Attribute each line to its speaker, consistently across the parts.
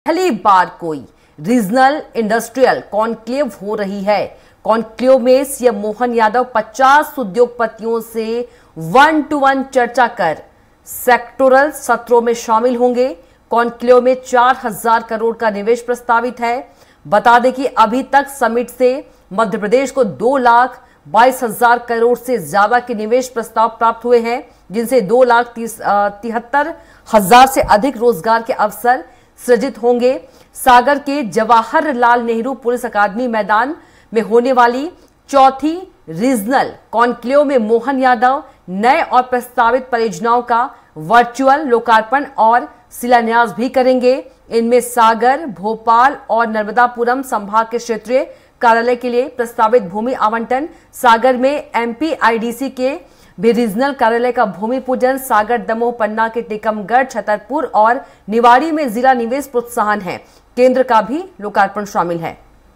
Speaker 1: पहली बार कोई regional industrial conclave हो रही है। कॉन्क्लेव में सीएम मोहन यादव 50 उद्योगपतियों से 1-to-1 चर्चा कर सेक्टोरल सत्रों में शामिल होंगे। कॉन्क्लेव में 4000 करोड़ का निवेश प्रस्तावित है। बता दें कि अभी तक समिट से मध्य प्रदेश को 2,22,000 करोड़ से ज्यादा के निवेश प्रस्ताव प्राप्त हुए हैं, जिनसे 2,73,000 से अधिक रोजगार के अवसर सृजित होंगे। सागर के जवाहरलाल नेहरू पुलिस अकादमी मैदान में होने वाली चौथी रीजनल कॉन्क्लेव में मोहन यादव नए और प्रस्तावित परियोजनाओं का वर्चुअल लोकार्पण और शिलान्यास भी करेंगे। इनमें सागर, भोपाल और नर्मदापुरम संभाग के क्षेत्रीय कार्यालय के लिए प्रस्तावित भूमि आवंटन, सागर में एमपीआईडीसी के भी रीजनल कार्यालय का भूमि पूजन, सागर, दमोह, पन्ना के टीकमगढ़, छतरपुर और निवाड़ी में जिला निवेश प्रोत्साहन है केंद्र का भी लोकार्पण शामिल है।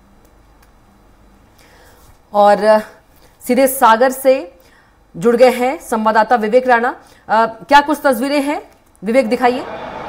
Speaker 1: और सीधे सागर से जुड़ गए हैं संवाददाता विवेक राणा। क्या कुछ तस्वीरें हैं विवेक, दिखाइए।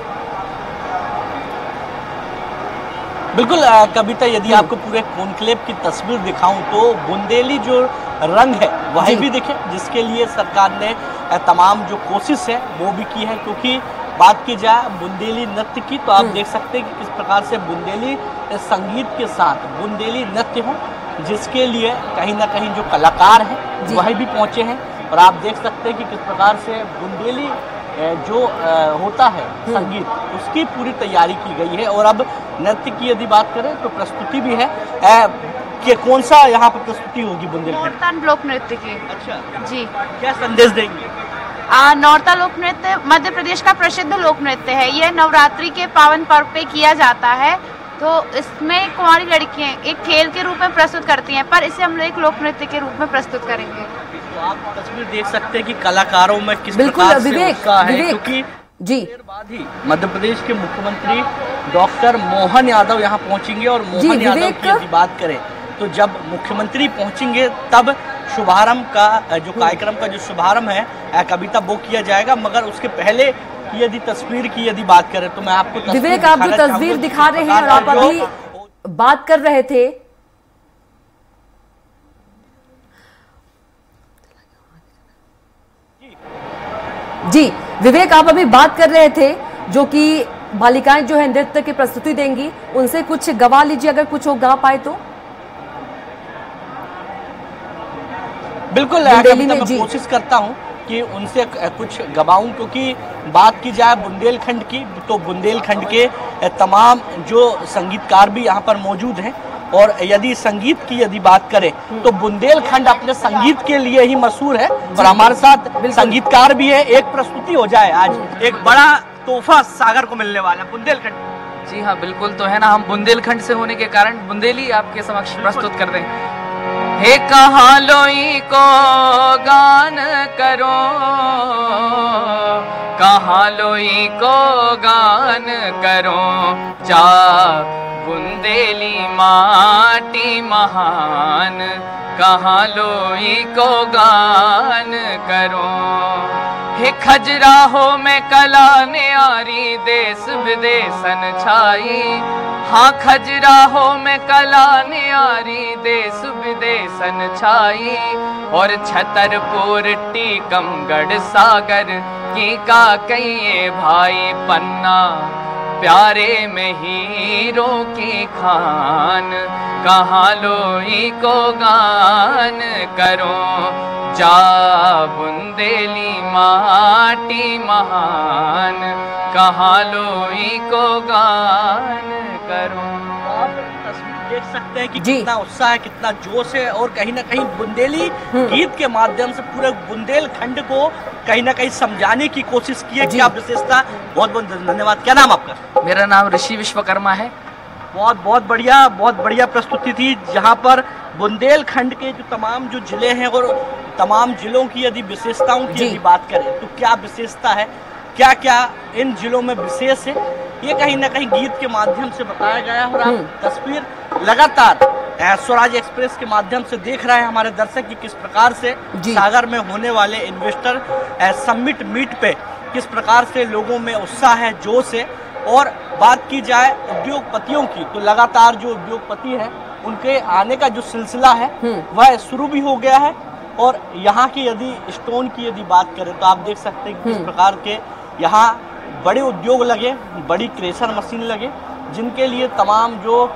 Speaker 2: बिल्कुल कविता, यदि आपको पूरे कॉन्क्लेव की तस्वीर दिखाऊं तो बुंदेली जो रंग है वही भी दिखे, जिसके लिए सरकार ने तमाम जो कोशिश है वो भी की है। क्योंकि बात की जाए बुंदेली नृत्य की तो आप देख सकते हैं कि किस प्रकार से बुंदेली संगीत के साथ बुंदेली नृत्य हो, जिसके लिए कहीं ना कहीं जो कलाकार हैं वही भी पहुंचे हैं। और आप देख सकते हैं कि किस प्रकार से बुंदेली जो होता है संगीत, उसकी पूरी तैयारी की गई है। और अब नृत्य की यदि बात करें तो प्रस्तुति भी है कि कौन सा यहाँ पर प्रस्तुति होगी बुंदेलखंड
Speaker 3: लोक नृत्य की।
Speaker 2: अच्छा
Speaker 3: जी,
Speaker 2: क्या संदेश देंगे?
Speaker 3: नौरता लोक नृत्य मध्य प्रदेश का प्रसिद्ध लोक नृत्य है। यह नवरात्रि के पावन पर्व पे किया जाता है। तो इसमें कुंवारी लड़कियां एक खेल के रूप में प्रस्तुत करती हैं, पर इसे हम लोग एक लोक नृत्य के रूप में प्रस्तुत करेंगे।
Speaker 2: तो आप तस्वीर देख सकते हैं कि कलाकारों में किस
Speaker 1: बिल्कुल
Speaker 2: प्रकार से
Speaker 1: विवेक,
Speaker 2: उत्साह है, क्योंकि
Speaker 1: जी
Speaker 2: देर बाद ही मध्य प्रदेश के मुख्यमंत्री डॉक्टर मोहन यादव यहाँ पहुंचेंगे। और मोहन यादव की यदि बात करें तो जब मुख्यमंत्री पहुंचेंगे तब शुभारंभ का जो कार्यक्रम का जो शुभारंभ है कविता वो किया जाएगा। मगर उसके पहले की यदि तस्वीर की यदि बात करें तो मैं आपको
Speaker 1: विवेक, आप जो तस्वीर दिखा रहे हैं और आप अभी बात कर रहे थे, जी विवेक, आप अभी बात कर रहे थे जो कि बालिकाएं जो है नृत्य की प्रस्तुति देंगी, उनसे कुछ गवा लीजिए अगर कुछ वो गा पाए तो।
Speaker 2: बिल्कुल मैं कोशिश करता हूं कि उनसे कुछ गवाऊं, क्योंकि बात की जाए बुंदेलखंड की तो बुंदेलखंड के तमाम जो संगीतकार भी यहाँ पर मौजूद हैं। और यदि संगीत की यदि बात करें तो बुंदेलखंड अपने संगीत के लिए ही मशहूर है। और हमारे साथ संगीतकार भी है। एक प्रस्तुति हो जाए, आज एक बड़ा तोहफा सागर को मिलने वाला है बुंदेलखंड।
Speaker 4: जी हाँ, बिल्कुल तो है ना, हम बुंदेलखंड से होने के कारण बुंदेली आपके समक्ष प्रस्तुत कर दें। हे कहाँ लोई को गान करो, कहाँ लोई को गान करो, जा बुंदेली माटी महान, कहाँ लोई को गान करो। हे खजुराहो में कला न्यारी देश विदेशन छाई, हाँ खजुराहो में कला न्यारी देश विदेशन छाई। और छतरपुर टीकमगढ़ सागर की का कहिए भाई पन्ना, प्यारे में हीरो की खान, कहाँ लोई को गान करो, जा बुंदेली माटी महान, कहाँ लोई को गान करो।
Speaker 2: आप तस्वीर देख सकते हैं कि कितना उत्साह है, कितना जोश है। और कहीं ना कहीं बुंदेली गीत के माध्यम से पूरे बुंदेलखंड को कहीं ना कहीं समझाने की कोशिश की है। क्या विशेषता? बहुत बहुत धन्यवाद। क्या नाम आपका?
Speaker 4: मेरा नाम ऋषि विश्वकर्मा है।
Speaker 2: बहुत बढ़िया प्रस्तुति थी, जहां पर बुंदेलखंड के जो तमाम जो जिले हैं और तमाम जिलों की यदि विशेषताओं की यदि बात करें तो क्या विशेषता है, क्या क्या इन जिलों में विशेष है, ये कहीं ना कहीं गीत के माध्यम से बताया गया है। और आप तस्वीर लगातार स्वराज एक्सप्रेस के माध्यम से देख रहे हैं हमारे दर्शक कि किस प्रकार से सागर में होने वाले इन्वेस्टर समिट मीट पे किस प्रकार से लोगों में उत्साह है, जोश है। और बात की जाए उद्योगपतियों की, तो लगातार जो उद्योगपति है उनके आने का जो सिलसिला है वह शुरू भी हो गया है। और यहाँ की यदि स्टोन की यदि बात करें तो आप देख सकते हैं कि किस प्रकार के यहाँ बड़े उद्योग लगे, बड़ी क्रेशर मशीन लगे, जिनके लिए तमाम जो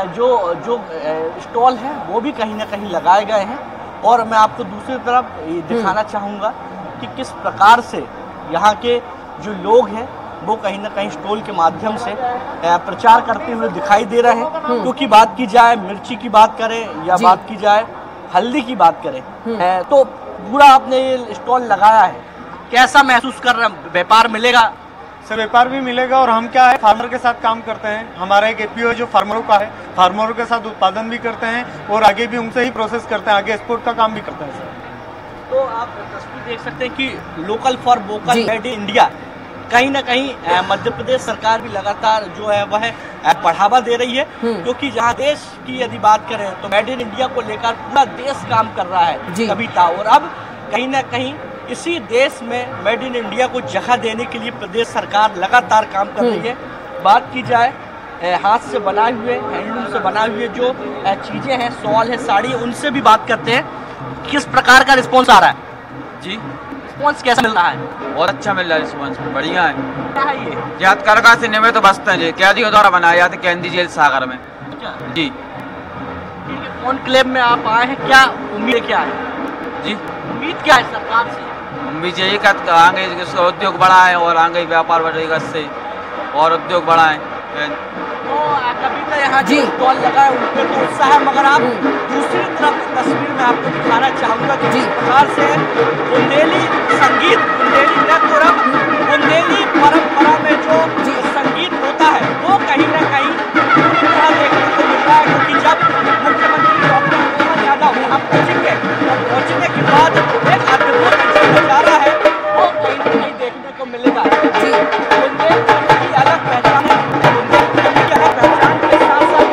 Speaker 2: स्टॉल है वो भी कहीं ना कहीं लगाए गए हैं। और मैं आपको दूसरी तरफ ये दिखाना चाहूँगा कि किस प्रकार से यहाँ के जो लोग हैं वो कहीं ना कहीं स्टॉल के माध्यम से प्रचार करते हुए दिखाई दे रहे हैं। क्योंकि बात की जाए मिर्ची की बात करें या बात की जाए हल्दी की बात करें, तो पूरा आपने ये स्टॉल लगाया है, कैसा महसूस कर रहे हैं? व्यापार मिलेगा?
Speaker 5: सर व्यापार भी मिलेगा और हम क्या है फार्मर के साथ काम करते हैं। हमारा एक एपीओ है जो फार्मरों का है, फार्मरों के साथ उत्पादन भी करते हैं और आगे भी उनसे ही प्रोसेस करते हैं, आगे एक्सपोर्ट का काम भी करते हैं सर।
Speaker 2: तो आप तस्वीर देख सकते हैं कि local for vocal made in India कहीं ना कहीं मध्य प्रदेश सरकार भी लगातार जो है वह बढ़ावा दे रही है। क्योंकि जहां देश की यदि बात करें तो मेड इन इंडिया को लेकर पूरा देश काम कर रहा है कविता, और अब कहीं ना कहीं इसी देश में मेड इन इंडिया को जगह देने के लिए प्रदेश सरकार लगातार काम कर रही है। बात की जाए हाथ से बनाए हुए, हैंडलूम से बनाए हुए जो चीजें हैं, शॉल है, साड़ी, उनसे भी बात करते हैं। किस प्रकार का रिस्पॉन्स आ रहा है जी? रिस्पॉन्स कैसा मिल रहा है?
Speaker 6: बहुत अच्छा मिल रहा है रिस्पॉन्स, बढ़िया है।
Speaker 2: क्या है ये?
Speaker 6: यादगार का सिनेमा तो बसते हैं जी, कैदियों द्वारा बनाया जाता है कैंदी जेल सागर में जी।
Speaker 2: कॉन्क्लेव में आप आए हैं, क्या उम्मीद क्या है
Speaker 6: जी?
Speaker 2: उम्मीद क्या है सरकार से?
Speaker 6: उम्मीद यही का आगे इसका उद्योग बढ़ाएं और आगे व्यापार बढ़ेगा इससे और उद्योग बढ़ाएं।
Speaker 2: तो कविता यहाँ जो स्टॉल लगा है उन पे तो उत्साह है, मगर आप दूसरी तरफ तस्वीर में आपको दिखाना चाहूँगा कि जिस प्रकार से बुंदेली संगीत, बुंदेली नृत्य और बुंदेली परंपरा में जो संगीत होता है वो कहीं ना कहीं पूरी तरह देखने को मिल रहा है। क्योंकि जब मुख्यमंत्री डॉक्टर मोहन यादव यहाँ पहुँचेंगे और पहुँचने के बाद एक अद्भुत नजारा है वो कहीं ना कहीं देखने को मिलेगा। बुंदेलखंड की अलग पहचान है, बुंदेलखंड की अलग पहचान के साथ साथ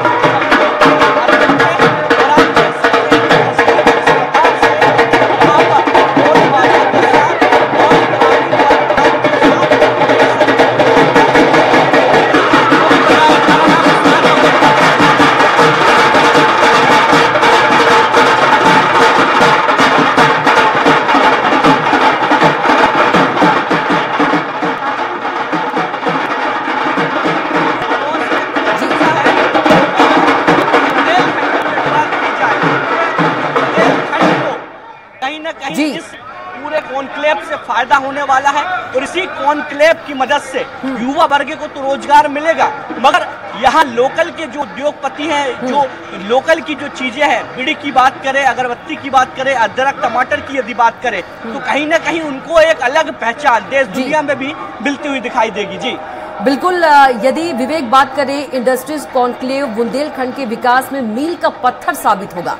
Speaker 2: पूरे कॉन्क्लेव से फायदा होने वाला है। और इसी कॉन्क्लेव की मदद से युवा वर्ग को तो रोजगार मिलेगा, मगर यहाँ लोकल के जो उद्योगपति हैं, जो लोकल की जो चीजें हैं, बीड़ी की बात करें, अगरबत्ती की बात करें, अदरक टमाटर की यदि बात करें, तो कहीं ना कहीं उनको एक अलग पहचान देश दुनिया में भी मिलती हुई दिखाई देगी। जी
Speaker 1: बिल्कुल। यदि विवेक बात करें, इंडस्ट्रीज कॉन्क्लेव बुंदेलखंड के विकास में मील का पत्थर साबित होगा।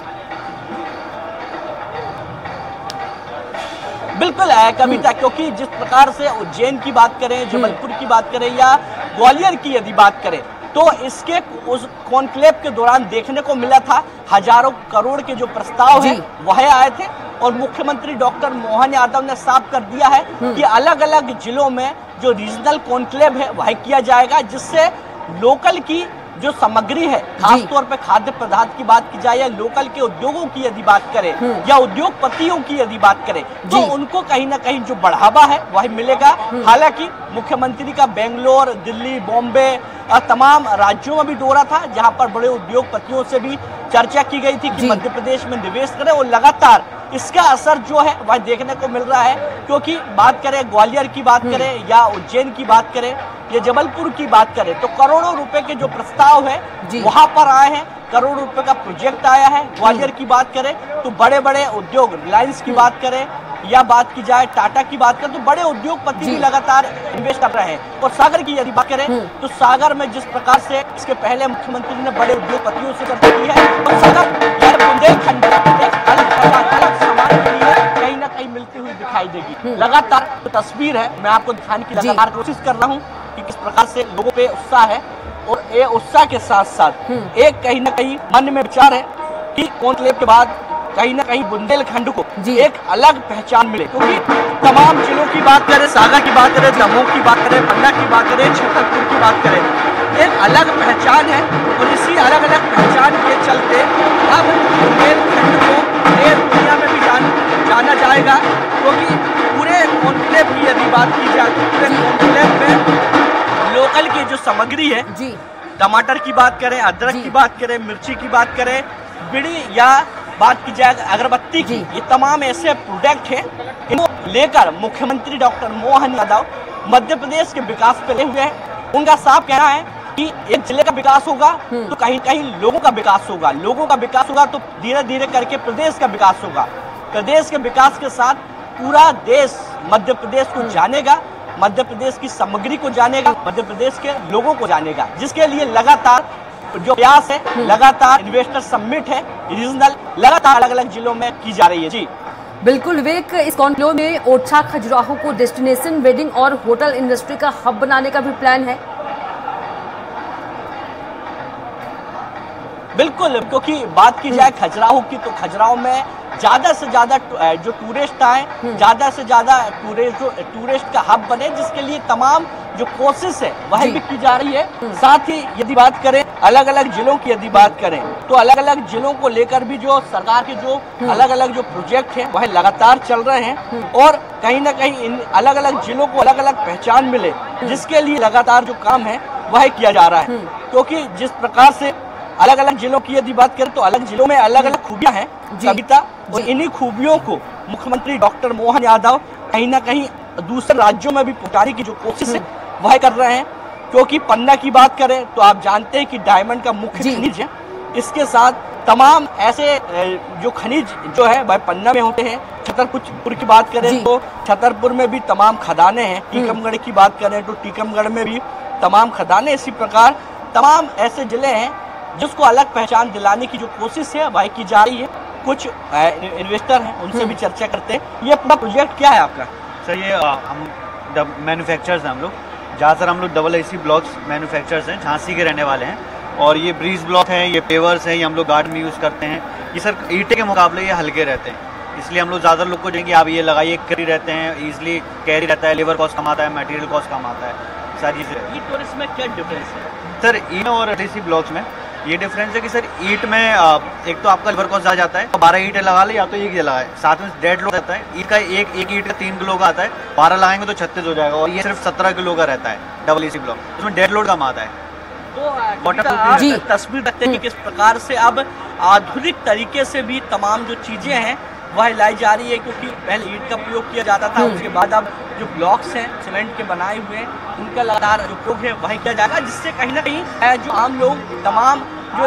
Speaker 2: बिल्कुल है कविता, क्योंकि जिस प्रकार से उज्जैन की बात करें, जबलपुर की बात करें या ग्वालियर की यदि बात करें, तो इसके उस कॉन्क्लेव के दौरान देखने को मिला था हजारों करोड़ के जो प्रस्ताव है वह आए थे। और मुख्यमंत्री डॉक्टर मोहन यादव ने साफ कर दिया है कि अलग अलग जिलों में जो रीजनल कॉन्क्लेव है वह किया जाएगा, जिससे लोकल की जो सामग्री है, खासतौर पे खाद्य पदार्थ की बात की जाए या लोकल के उद्योगों की यदि बात करें या उद्योगपतियों की यदि बात करें, तो उनको कहीं ना कहीं जो बढ़ावा है वह मिलेगा। हालांकि मुख्यमंत्री का बेंगलोर, दिल्ली, बॉम्बे तमाम राज्यों में भी दौरा था, जहां पर बड़े उद्योगपतियों से भी चर्चा की गई थी कि मध्य प्रदेश में निवेश करें, और लगातार इसका असर जो है वह देखने को मिल रहा है। क्योंकि बात करें ग्वालियर की बात करें या उज्जैन की बात करें या जबलपुर की बात करें, तो करोड़ों रुपए के जो प्रस्ताव है वहां पर आए हैं, करोड़ों रुपए का प्रोजेक्ट आया है। ग्वालियर की बात करें तो बड़े बड़े उद्योग, रिलायंस की बात करें या बात की जाए टाटा की बात करें, तो बड़े उद्योगपति भी लगातार इन्वेस्ट कर रहे हैं। और सागर की यदि बात करें तो सागर में जिस प्रकार से इसके पहले मुख्यमंत्री ने बड़े उद्योगपतियों से चर्चा की है, और सागर बुंदेलखंड एक अलग समाज के लिए कहीं ना कहीं मिलती हुई दिखाई देगी। लगातार तस्वीर है, मैं आपको दिखाने की लगातार कोशिश कर रहा हूँ कि किस प्रकार से लोगों पे उत्साह है, और ये उत्साह के साथ साथ एक कहीं ना कहीं मन में विचार है कि कॉन्क्लेव के बाद कहीं ना कहीं बुंदेलखंड को एक अलग पहचान मिले। क्योंकि तमाम जिलों की बात करें, सागर की बात करें, दमोह की बात करें, पन्ना की बात करें, छतरपुर की बात करें, एक अलग पहचान है और इसी अलग अलग पहचान के चलते अब बुंदेलखंड को देश दुनिया में भी जाना जाएगा, क्योंकि पूरे कॉन्क्लेव की यदि बात की जाए तो पूरे कॉन्क्लेव में लोकल की जो सामग्री है
Speaker 1: जी,
Speaker 2: टमाटर की बात करें, अदरक की बात करें, मिर्ची की बात करें, बीड़ी या बात की जाए अगरबत्ती की, ये तमाम ऐसे प्रोडक्ट हैं, इनको लेकर मुख्यमंत्री डॉक्टर मोहन यादव मध्य प्रदेश के विकास पे लगे हुए हैं। उनका साफ कहना है कि एक जिले का विकास होगा तो कहीं कहीं लोगों का विकास होगा, लोगों का विकास होगा तो धीरे धीरे करके प्रदेश का विकास होगा, प्रदेश के विकास के साथ पूरा देश मध्य प्रदेश को जानेगा, मध्य प्रदेश की सामग्री को जानेगा, मध्य प्रदेश के लोगों को जानेगा, जिसके लिए लगातार जो प्रयास है, लगातार इन्वेस्टर समिट है रीजनल, लगातार अलग अलग जिलों में की जा रही है। जी
Speaker 1: बिल्कुल विवेक, इस कॉन्क्लेव में ओरछा खजुराहो को डेस्टिनेशन वेडिंग और होटल इंडस्ट्री का हब बनाने का भी प्लान है।
Speaker 2: बिल्कुल, क्योंकि बात की जाए खजुराहो की तो खजुराहो में ज्यादा से ज्यादा जो टूरिस्ट आए, ज्यादा से ज्यादा टूरिस्ट का हब बने, जिसके लिए तमाम जो कोशिश है वह भी की जा रही है। साथ ही यदि बात करें अलग अलग जिलों की यदि बात करें तो अलग अलग जिलों को लेकर भी जो सरकार के जो अलग अलग जो प्रोजेक्ट हैं वह लगातार चल रहे हैं और कहीं ना कहीं इन अलग अलग जिलों को अलग अलग पहचान मिले, जिसके लिए लगातार जो काम है वह किया जा रहा है। क्योंकि जिस प्रकार से अलग अलग जिलों की यदि बात करें तो अलग जिलों में अलग अलग खूबियां हैं कविता, और इन्हीं खूबियों को मुख्यमंत्री डॉक्टर मोहन यादव कहीं ना कहीं दूसरे राज्यों में भी पहुंचाने की जो कोशिश है वह कर रहे हैं। क्योंकि पन्ना की बात करें तो आप जानते हैं कि डायमंड का मुख्य खनिज है, इसके साथ तमाम ऐसे जो खनिज जो है वह पन्ना में होते हैं। छतरपुर की बात करें तो छतरपुर में भी तमाम खदानें हैं, टीकमगढ़ की बात करें तो टीकमगढ़ में भी तमाम खदानें, इसी प्रकार तमाम ऐसे जिले हैं जिसको अलग पहचान दिलाने की जो कोशिश है वह की जा रही है। कुछ इन्वेस्टर हैं, उनसे भी चर्चा करते हैं। ये अपना प्रोजेक्ट क्या है आपका?
Speaker 7: सर ये हम मैन्युफैक्चरर्स हैं, हम लोग ज़्यादातर हम लोग डबल AC ब्लॉक्स मैन्युफैक्चरर्स हैं, झांसी के रहने वाले हैं। और ये ब्रीज ब्लॉक हैं, ये पेवर्स हैं, ये हम लोग गार्ड में यूज़ करते हैं। ये सर ईंटे के मुकाबले ये हल्के रहते हैं, इसलिए हम लोग ज़्यादा लोग को देंगे आप ये लगाइए, कैरी रहते हैं, ईजिली कैरी रहता है, लेबर कॉस्ट कम आता है, मटेरियल कॉस्ट कम आता है, सारी चीज़ें।
Speaker 2: ईंट और इसमें क्या डिफरेंस है
Speaker 7: सर? ईंट और DC ब्लॉक्स में ये डिफरेंस है कि सर ईंट में एक तो आपका लेबर कॉस्ट आ जाता है, 12 ईंटें लगा ले या तो एक लगाए, साथ में 1.5 किलो रहता है। ईंट का एक ईंट का 3 किलो का आता है, 12 लगाएंगे तो 36 हो जाएगा, और ये सिर्फ 17 किलो का रहता है डबल AC ब्लॉक, उसमें 1.5 लोड कम आता है।
Speaker 2: तो तस्वीर रखते हैं कि किस प्रकार से अब आधुनिक तरीके से भी तमाम जो चीजें हैं वह लाई जा रही है। क्योंकि पहले ईंट का प्रयोग किया जाता था, उसके बाद अब जो ब्लॉक्स हैं सीमेंट के बनाए हुए हैं उनका लगातार जो उपयोग है वही किया जाएगा, जिससे कहीं ना कहीं जो आम लोग तमाम जो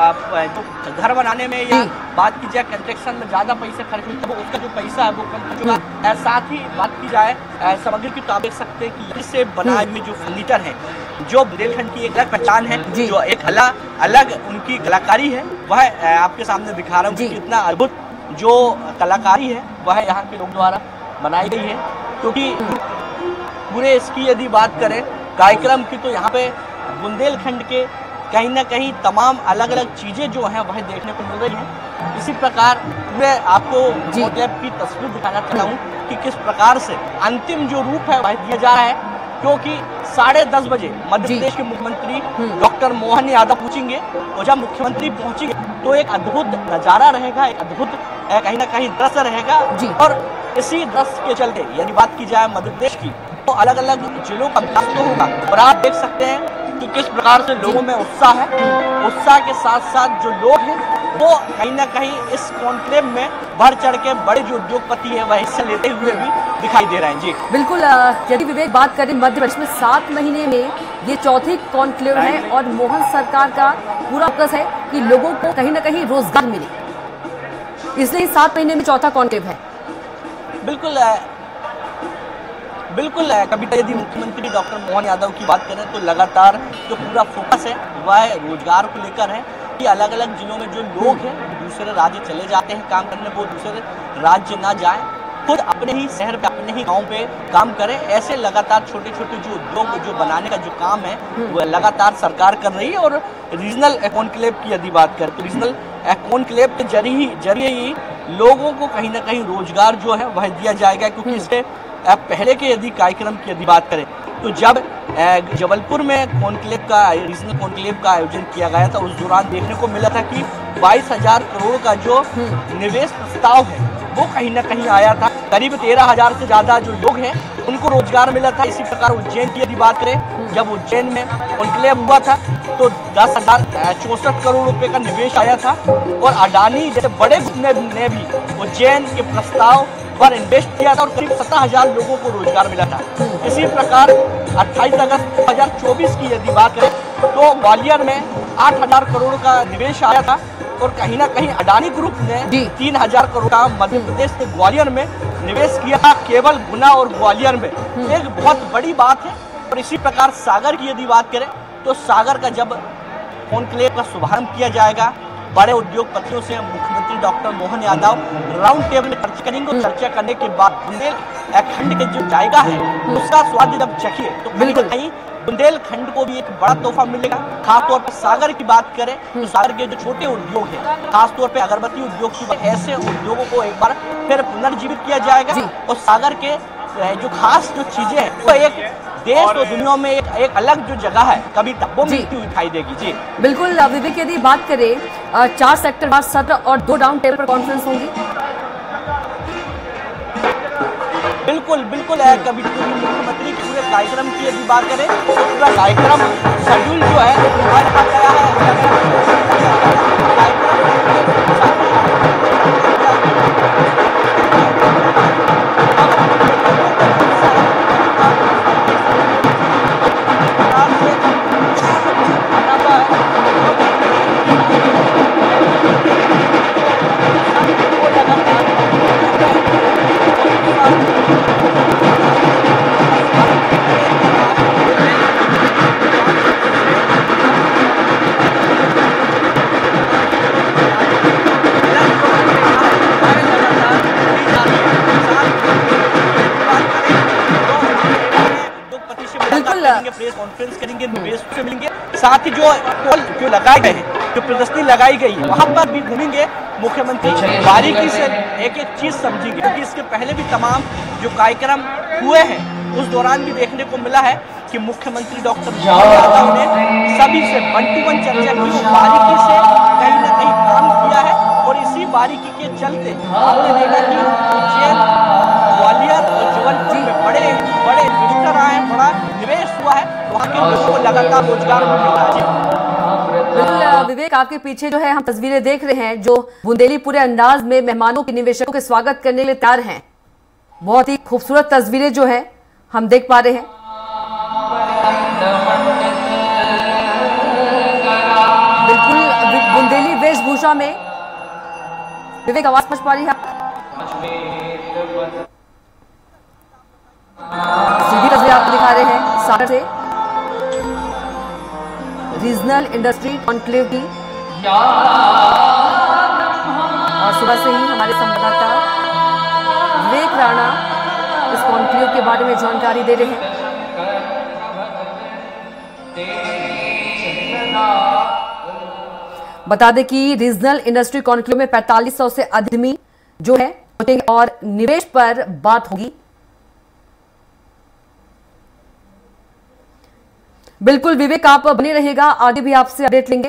Speaker 2: घर बनाने में या बात की जाए कंस्ट्रक्शन में ज़्यादा पैसे खर्च होते हैं, उसका जो पैसा है वो कम खर्च होगा। साथ ही बात की जाए सामग्री की तो आप देख सकते हैं कि इससे बनाए हुए जो फर्नीचर है, जो बुंदेलखंड की एक अलग पहचान है, जो एक अलग उनकी कलाकारी है, वह आपके सामने दिखा रहा हूँ कि इतना अद्भुत जो कलाकारी है वह यहाँ के लोग द्वारा बनाई गई है। क्योंकि पूरे इसकी यदि बात करें कार्यक्रम की तो यहाँ पे बुंदेलखंड के कहीं ना कहीं तमाम अलग अलग चीजें जो हैं वह देखने को मिल रही हैं। इसी प्रकार मैं आपको कॉन्क्लेव की तस्वीर दिखाना चाहता हूँ कि किस प्रकार से अंतिम जो रूप है वह दिया जा रहा है। क्योंकि 10:30 बजे मध्य प्रदेश के मुख्यमंत्री डॉक्टर मोहन यादव पहुंचेंगे, और जब मुख्यमंत्री पहुंचेंगे तो एक अद्भुत नजारा रहेगा, एक अद्भुत कहीं ना कहीं दृश्य रहेगा। और इसी दृश्य के चलते यदि बात की जाए मध्य प्रदेश की तो अलग अलग जिलों का विकास तो होगा, और आप देख सकते हैं कि किस प्रकार से लोगों में उत्साह है। उत्साह के साथ साथ जो लोग हैं वो कहीं ना कहीं इस कॉन्क्लेव में बढ़ चढ़ के बड़े जो उद्योगपति है वह हिस्सा लेते हुए भी दिखाई दे रहे हैं। जी
Speaker 1: बिल्कुल, यदि विवेक बात करें मध्य प्रदेश में 7 महीने में ये चौथी कॉन्क्लेव है और मोहन सरकार का पूरा फोकस है कि लोगों को कहीं ना कहीं रोजगार मिले, इसलिए 7 महीने में चौथा कॉन्क्लेव है। बिल्कुल कविता, यदि मुख्यमंत्री डॉक्टर मोहन यादव की बात करें तो लगातार जो पूरा फोकस है वह रोजगार को लेकर है कि अलग अलग जिलों में जो लोग हैं दूसरे राज्य चले जाते हैं काम करने, वो दूसरे राज्य ना जाएं, खुद अपने ही शहर पे अपने ही गांव पे काम करें। ऐसे लगातार छोटे छोटे जो उद्योग जो बनाने का जो काम है वो लगातार सरकार कर रही है। और रीजनल कॉन्क्लेव की यदि बात करें तो रीजनल कॉन्क्लेव के जरिए ही लोगों को कहीं ना कहीं रोजगार जो है वह दिया जाएगा। क्योंकि इससे
Speaker 2: पहले के यदि कार्यक्रम की यदि बात करें तो जब जबलपुर में कॉन्क्लेव का रीजनल कॉन्क्लेव का आयोजन किया गया था, उस दौरान देखने को मिला था कि 22,000 करोड़ का जो निवेश प्रस्ताव है वो कहीं ना कहीं आया था। करीब 13,000 से ज्यादा जो लोग हैं उनको रोजगार मिला था। इसी प्रकार उज्जैन की यदि बात करें, जब उज्जैन में कॉन्क्लेव हुआ था तो 10,064 करोड़ रुपए का निवेश आया था और अडानी जैसे बड़े ने भी उज्जैन के प्रस्ताव पर इन्वेस्ट किया था और करीब 17,000 लोगों को रोजगार मिला था। इसी प्रकार 28 अगस्त 2024 की यदि बात करें तो ग्वालियर में 8,000 करोड़ का निवेश आया था और कहीं ना कहीं अडानी ग्रुप ने 3,000 करोड़ का मध्य प्रदेश के ग्वालियर में निवेश किया था, केवल गुना और ग्वालियर में। एक बहुत बड़ी बात है। और इसी प्रकार सागर की यदि बात करें तो सागर का जब कॉन्क्लेव का शुभारंभ किया जाएगा, बड़े उद्योगपतियों से मुख्यमंत्री doctor Mohan Yadav round table में चर्चा करेंगे और चर्चा करने के बाद बुंदेलखंड के जो जायका है उसका स्वाद जब चखिए तो कहीं ना कहीं बुंदेलखंड को भी एक बड़ा तोहफा मिलेगा। खासतौर पर सागर की बात करें तो सागर के जो छोटे उद्योग हैं, खासतौर पर अगरबत्ती उद्योग की, ऐसे उद्योगों को एक बार फिर पुनर्जीवित किया जाएगा और सागर के जो खास जो चीजें हैं वो एक देश और दुनिया में एक अलग जो जगह है कभी तब वो मिलती हुई दिखाई देगी। जी
Speaker 1: बिल्कुल विवेक, यदि बात करें 4 सेक्टर बाद सत्र और 2 राउंड टेबल पर कॉन्फ्रेंस होंगी।
Speaker 2: बिल्कुल बिल्कुल है। कभी मुख्यमंत्री के पूरे कार्यक्रम की यदि बात करें तो पूरा कार्यक्रम शेड्यूल जो है प्रेस कॉन्फ्रेंस करेंगे, निवेश से मिलेंगे, साथ ही जो लगाए गए हैं, जो प्रदर्शनी लगाई गई है वहां पर भी घूमेंगे मुख्यमंत्री, बारीकी से एक एक चीज समझेंगे। क्योंकि इसके पहले भी तमाम जो कार्यक्रम हुए हैं उस दौरान भी देखने को मिला है कि मुख्यमंत्री डॉक्टर मोहन यादव ने सभी से 1-to-1 चर्चा की और बारीकी से कहीं ना कहीं काम किया है। और इसी बारीकी के चलते आपने देखा कि उज्जैन, ग्वालियर और जबलपुर में बड़े इन्वेस्टर आए हैं, बड़ा निवेश हुआ है, वहाँ के लोगों को लगातार रोजगार मिल रहा है।
Speaker 1: बिल्कुल विवेक, आपके पीछे जो है हम तस्वीरें देख रहे हैं जो बुंदेली पूरे अंदाज में मेहमानों के, निवेशकों के स्वागत करने के लिए तैयार हैं। बहुत ही खूबसूरत तस्वीरें जो है हम देख पा रहे हैं। बिल्कुल बुंदेली वेशभूषा में विवेक, आवाज पहुंच पा रही है? सीधी तस्वीर आपको दिखा रहे हैं सागर से रीजनल इंडस्ट्री कॉन्क्लेव की। और सुबह से ही हमारे संवाददाता विवेक राणा इस कॉन्क्लेव के बारे में जानकारी दे रहे हैं। बता दें कि रीजनल इंडस्ट्री कॉन्क्लेव में 4500 से अधिक उद्यमी जो है और निवेश पर बात होगी। बिल्कुल विवेक, आप बने रहिएगा, आगे भी आपसे अपडेट लेंगे।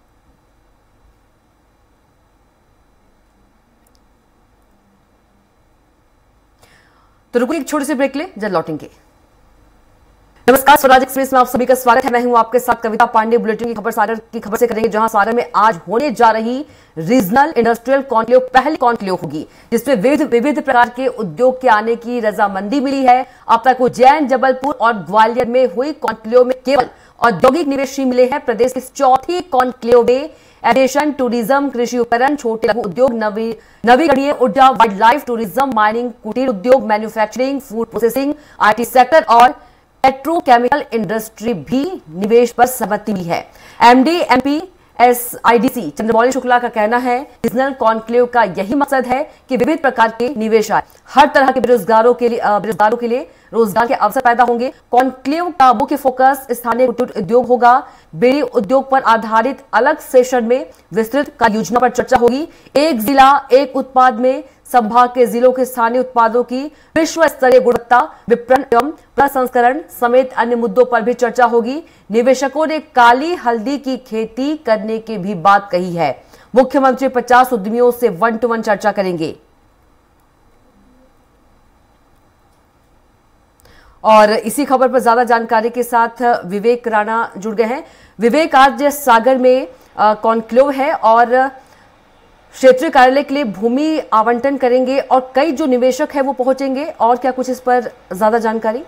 Speaker 1: तो रुको एक छोटे से ब्रेक ले, जल्द लौटेंगे। नमस्कार, स्वराज एक्सप्रेस में आप सभी का स्वागत है। मैं हूं आपके साथ कविता पांडे। बुलेटिन की खबर सागर की खबर से करेंगे, जहां सागर में आज होने जा रही रीजनल इंडस्ट्रियल कॉन्क्लेव पहली कॉन्क्लेव होगी, जिसमें विविध प्रकार के उद्योग के आने की रजामंदी मिली है। अब तक उज्जैन, जबलपुर और ग्वालियर में हुई कॉन्क्लेव में केवल औद्योगिक निवेश ही मिले हैं। प्रदेश की चौथी कॉन्क्लेव में एविएशन, टूरिज्म, कृषि उपकरण, छोटे लघु उद्योग, नवीकरणीय ऊर्जा, वाइल्ड लाइफ, टूरिज्म, माइनिंग, कुटीर उद्योग, manufacturing, food processing, IT sector और पेट्रोकेमिकल इंडस्ट्री भी निवेश पर सहमति हुई है। MD MP SIDC Chandramouli Shukla का कहना है, रीजनल कॉन्क्लेव का यही मकसद है कि विविध प्रकार के निवेश आए, हर तरह के बेरोजगारों के लिए रोजगार के अवसर पैदा होंगे। कॉन्क्लेव का मुख्य फोकस स्थानीय कुटीर उद्योग होगा। बीड़ी उद्योग पर आधारित अलग सेशन में विस्तृत कार्य योजना पर चर्चा होगी। एक जिला एक उत्पाद में संभाग के जिलों के स्थानीय उत्पादों की विश्व स्तरीय गुणवत्ता, विपणन एवं प्रसंस्करण समेत अन्य मुद्दों पर भी चर्चा होगी। निवेशकों ने काली हल्दी की खेती करने की भी बात कही है। मुख्यमंत्री 50 उद्यमियों से 1-to-1 चर्चा करेंगे। और इसी खबर पर ज्यादा जानकारी के साथ विवेक राणा जुड़ गए हैं। विवेक, आज सागर में कॉन्क्लेव है और क्षेत्रीय कार्यालय के लिए भूमि आवंटन करेंगे और कई जो निवेशक है वो पहुंचेंगे, और क्या कुछ इस पर ज्यादा जानकारी?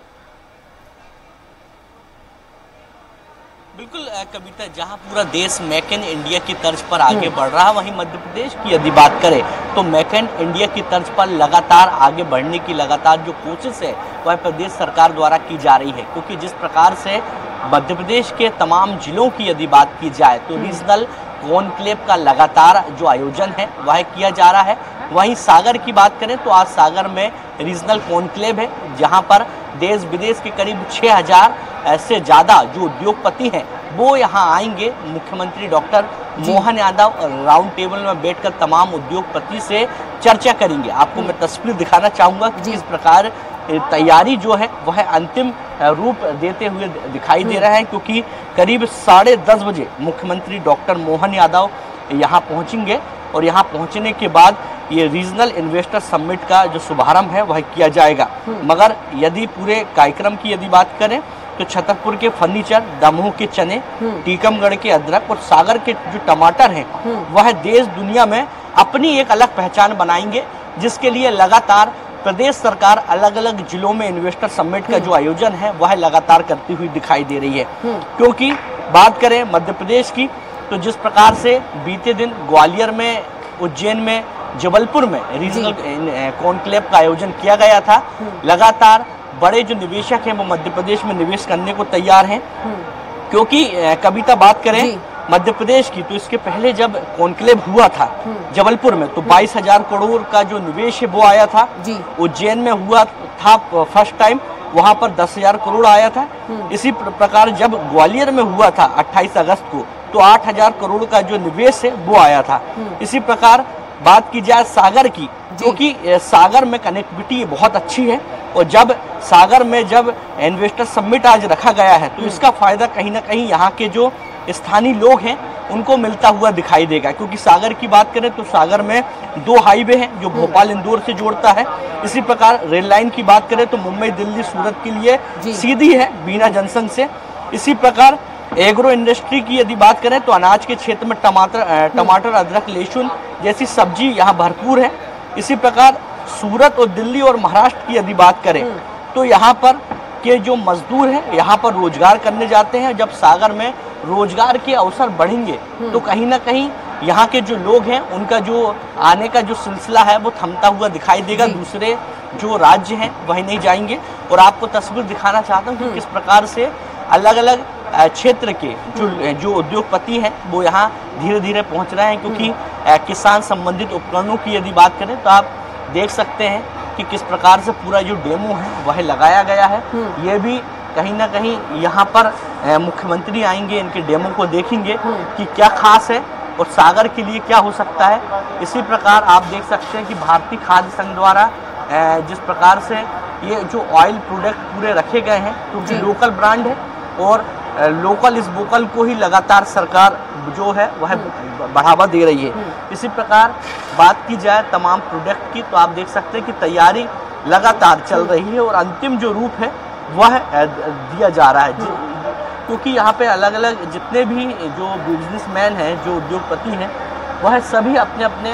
Speaker 2: बिल्कुल कविता, जहां पूरा देश मेक इन इंडिया की तर्ज पर आगे बढ़ रहा है, वहीं मध्य प्रदेश की यदि बात करें तो मेक इन इंडिया की तर्ज पर लगातार आगे बढ़ने की लगातार जो कोशिश है वह प्रदेश सरकार द्वारा की जा रही है। क्योंकि जिस प्रकार से मध्य प्रदेश के तमाम जिलों की यदि बात की जाए तो रीजनल कॉन्क्लेव का लगातार जो आयोजन है वह किया जा रहा है। वहीं सागर की बात करें तो आज सागर में रीजनल कॉन्क्लेव है, जहां पर देश विदेश के करीब 6000 से ज़्यादा जो उद्योगपति हैं वो यहाँ आएंगे। मुख्यमंत्री doctor Mohan Yadav round table में बैठकर तमाम उद्योगपति से चर्चा करेंगे। आपको मैं तस्वीर दिखाना चाहूँगा कि इस प्रकार तैयारी जो है वह अंतिम रूप देते हुए दिखाई दे रहा है, क्योंकि करीब 10:30 बजे मुख्यमंत्री डॉक्टर मोहन यादव यहाँ पहुँचेंगे और यहाँ पहुँचने के बाद ये रीजनल इन्वेस्टर समिट का जो शुभारंभ है वह किया जाएगा। मगर यदि पूरे कार्यक्रम की यदि बात करें तो छतरपुर के फर्नीचर, दमोह के चने, टीकमगढ़ के अदरक और सागर के जो टमाटर हैं वह देश दुनिया में अपनी एक अलग पहचान बनाएंगे, जिसके लिए लगातार प्रदेश सरकार अलग अलग जिलों में इन्वेस्टर समिट का जो आयोजन है वह लगातार करती हुई दिखाई दे रही है। क्योंकि बात करें मध्य प्रदेश की तो जिस प्रकार से बीते दिन ग्वालियर में, उज्जैन में, जबलपुर में रीजनल कॉन्क्लेव का आयोजन किया गया था, लगातार बड़े जो निवेशक हैं वो मध्य प्रदेश में निवेश करने को तैयार हैं। क्योंकि कविता बात करें मध्य प्रदेश की तो इसके पहले जब कॉन्क्लेव हुआ था जबलपुर में तो 22,000 करोड़ का जो निवेश है वो आया था। उज्जैन में हुआ था फर्स्ट टाइम, वहां पर 10,000 करोड़ आया था। इसी प्रकार जब ग्वालियर में हुआ था 28 अगस्त को तो 8,000 करोड़ का जो निवेश है वो आया था। इसी प्रकार बात की जाए सागर की, क्योंकि सागर में कनेक्टिविटी बहुत अच्छी है और जब सागर में जब इन्वेस्टर समिट आज रखा गया है तो इसका फायदा कहीं ना कहीं यहाँ के जो स्थानीय लोग हैं उनको मिलता हुआ दिखाई देगा। क्योंकि सागर की बात करें तो सागर में 2 हाईवे हैं जो भोपाल इंदौर से जोड़ता है। इसी प्रकार रेल लाइन की बात करें तो मुंबई, दिल्ली, सूरत के लिए सीधी है बिना जंक्शन से। इसी प्रकार एग्रो इंडस्ट्री की यदि बात करें तो अनाज के क्षेत्र में टमाटर, अदरक, लहसुन जैसी सब्जी यहाँ भरपूर है। इसी प्रकार सूरत और दिल्ली और महाराष्ट्र की यदि बात करें तो यहाँ पर के जो मजदूर हैं यहाँ पर रोजगार करने जाते हैं। जब सागर में रोजगार के अवसर बढ़ेंगे तो कहीं ना कहीं यहाँ के जो लोग हैं उनका जो आने का जो सिलसिला है वो थमता हुआ दिखाई देगा। दूसरे जो राज्य हैं वही नहीं जाएंगे। और आपको तस्वीर दिखाना चाहता हूँ कि किस प्रकार से अलग अलग क्षेत्र के जो उद्योगपति हैं वो यहाँ धीरे धीरे पहुँच रहे हैं। क्योंकि किसान संबंधित उपकरणों की यदि बात करें तो आप देख सकते हैं कि किस प्रकार से पूरा जो डेमो है वह लगाया गया है। ये भी कहीं ना कहीं यहाँ पर मुख्यमंत्री आएंगे, इनके डेमो को देखेंगे कि क्या खास है और सागर के लिए क्या हो सकता है। इसी प्रकार आप देख सकते हैं कि भारतीय खाद्य संघ द्वारा जिस प्रकार से ये जो ऑयल प्रोडक्ट पूरे रखे गए हैं, क्योंकि लोकल ब्रांड है और लोकल इस वोकल को ही लगातार सरकार जो है वह बढ़ावा दे रही है। इसी प्रकार बात की जाए तमाम प्रोडक्ट की तो आप देख सकते हैं कि तैयारी लगातार चल रही है और अंतिम जो रूप है वह दिया जा रहा है। क्योंकि यहाँ पे अलग अलग जितने भी जो बिजनेसमैन हैं, जो उद्योगपति हैं, वह सभी अपने अपने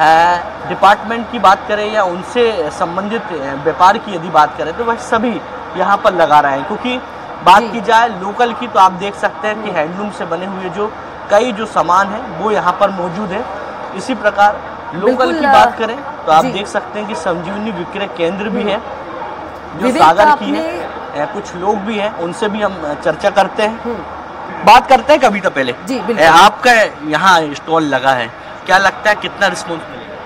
Speaker 2: डिपार्टमेंट की बात करें या उनसे संबंधित व्यापार की यदि बात करें तो वह सभी यहाँ पर लगा रहे हैं। क्योंकि बात की जाए लोकल की तो आप देख सकते हैं कि हैंडलूम से बने हुए जो कई जो सामान है वो यहाँ पर मौजूद है। इसी प्रकार लोकल की बात करें तो आप देख सकते हैं कि संजीवनी विक्रय केंद्र भी है जो सागर की है। कुछ लोग भी हैं, उनसे भी हम चर्चा करते हैं, बात करते हैं। कभी तो पहले आपका यहाँ स्टॉल लगा है, क्या लगता है कितना रिस्पॉन्स मिलेगा?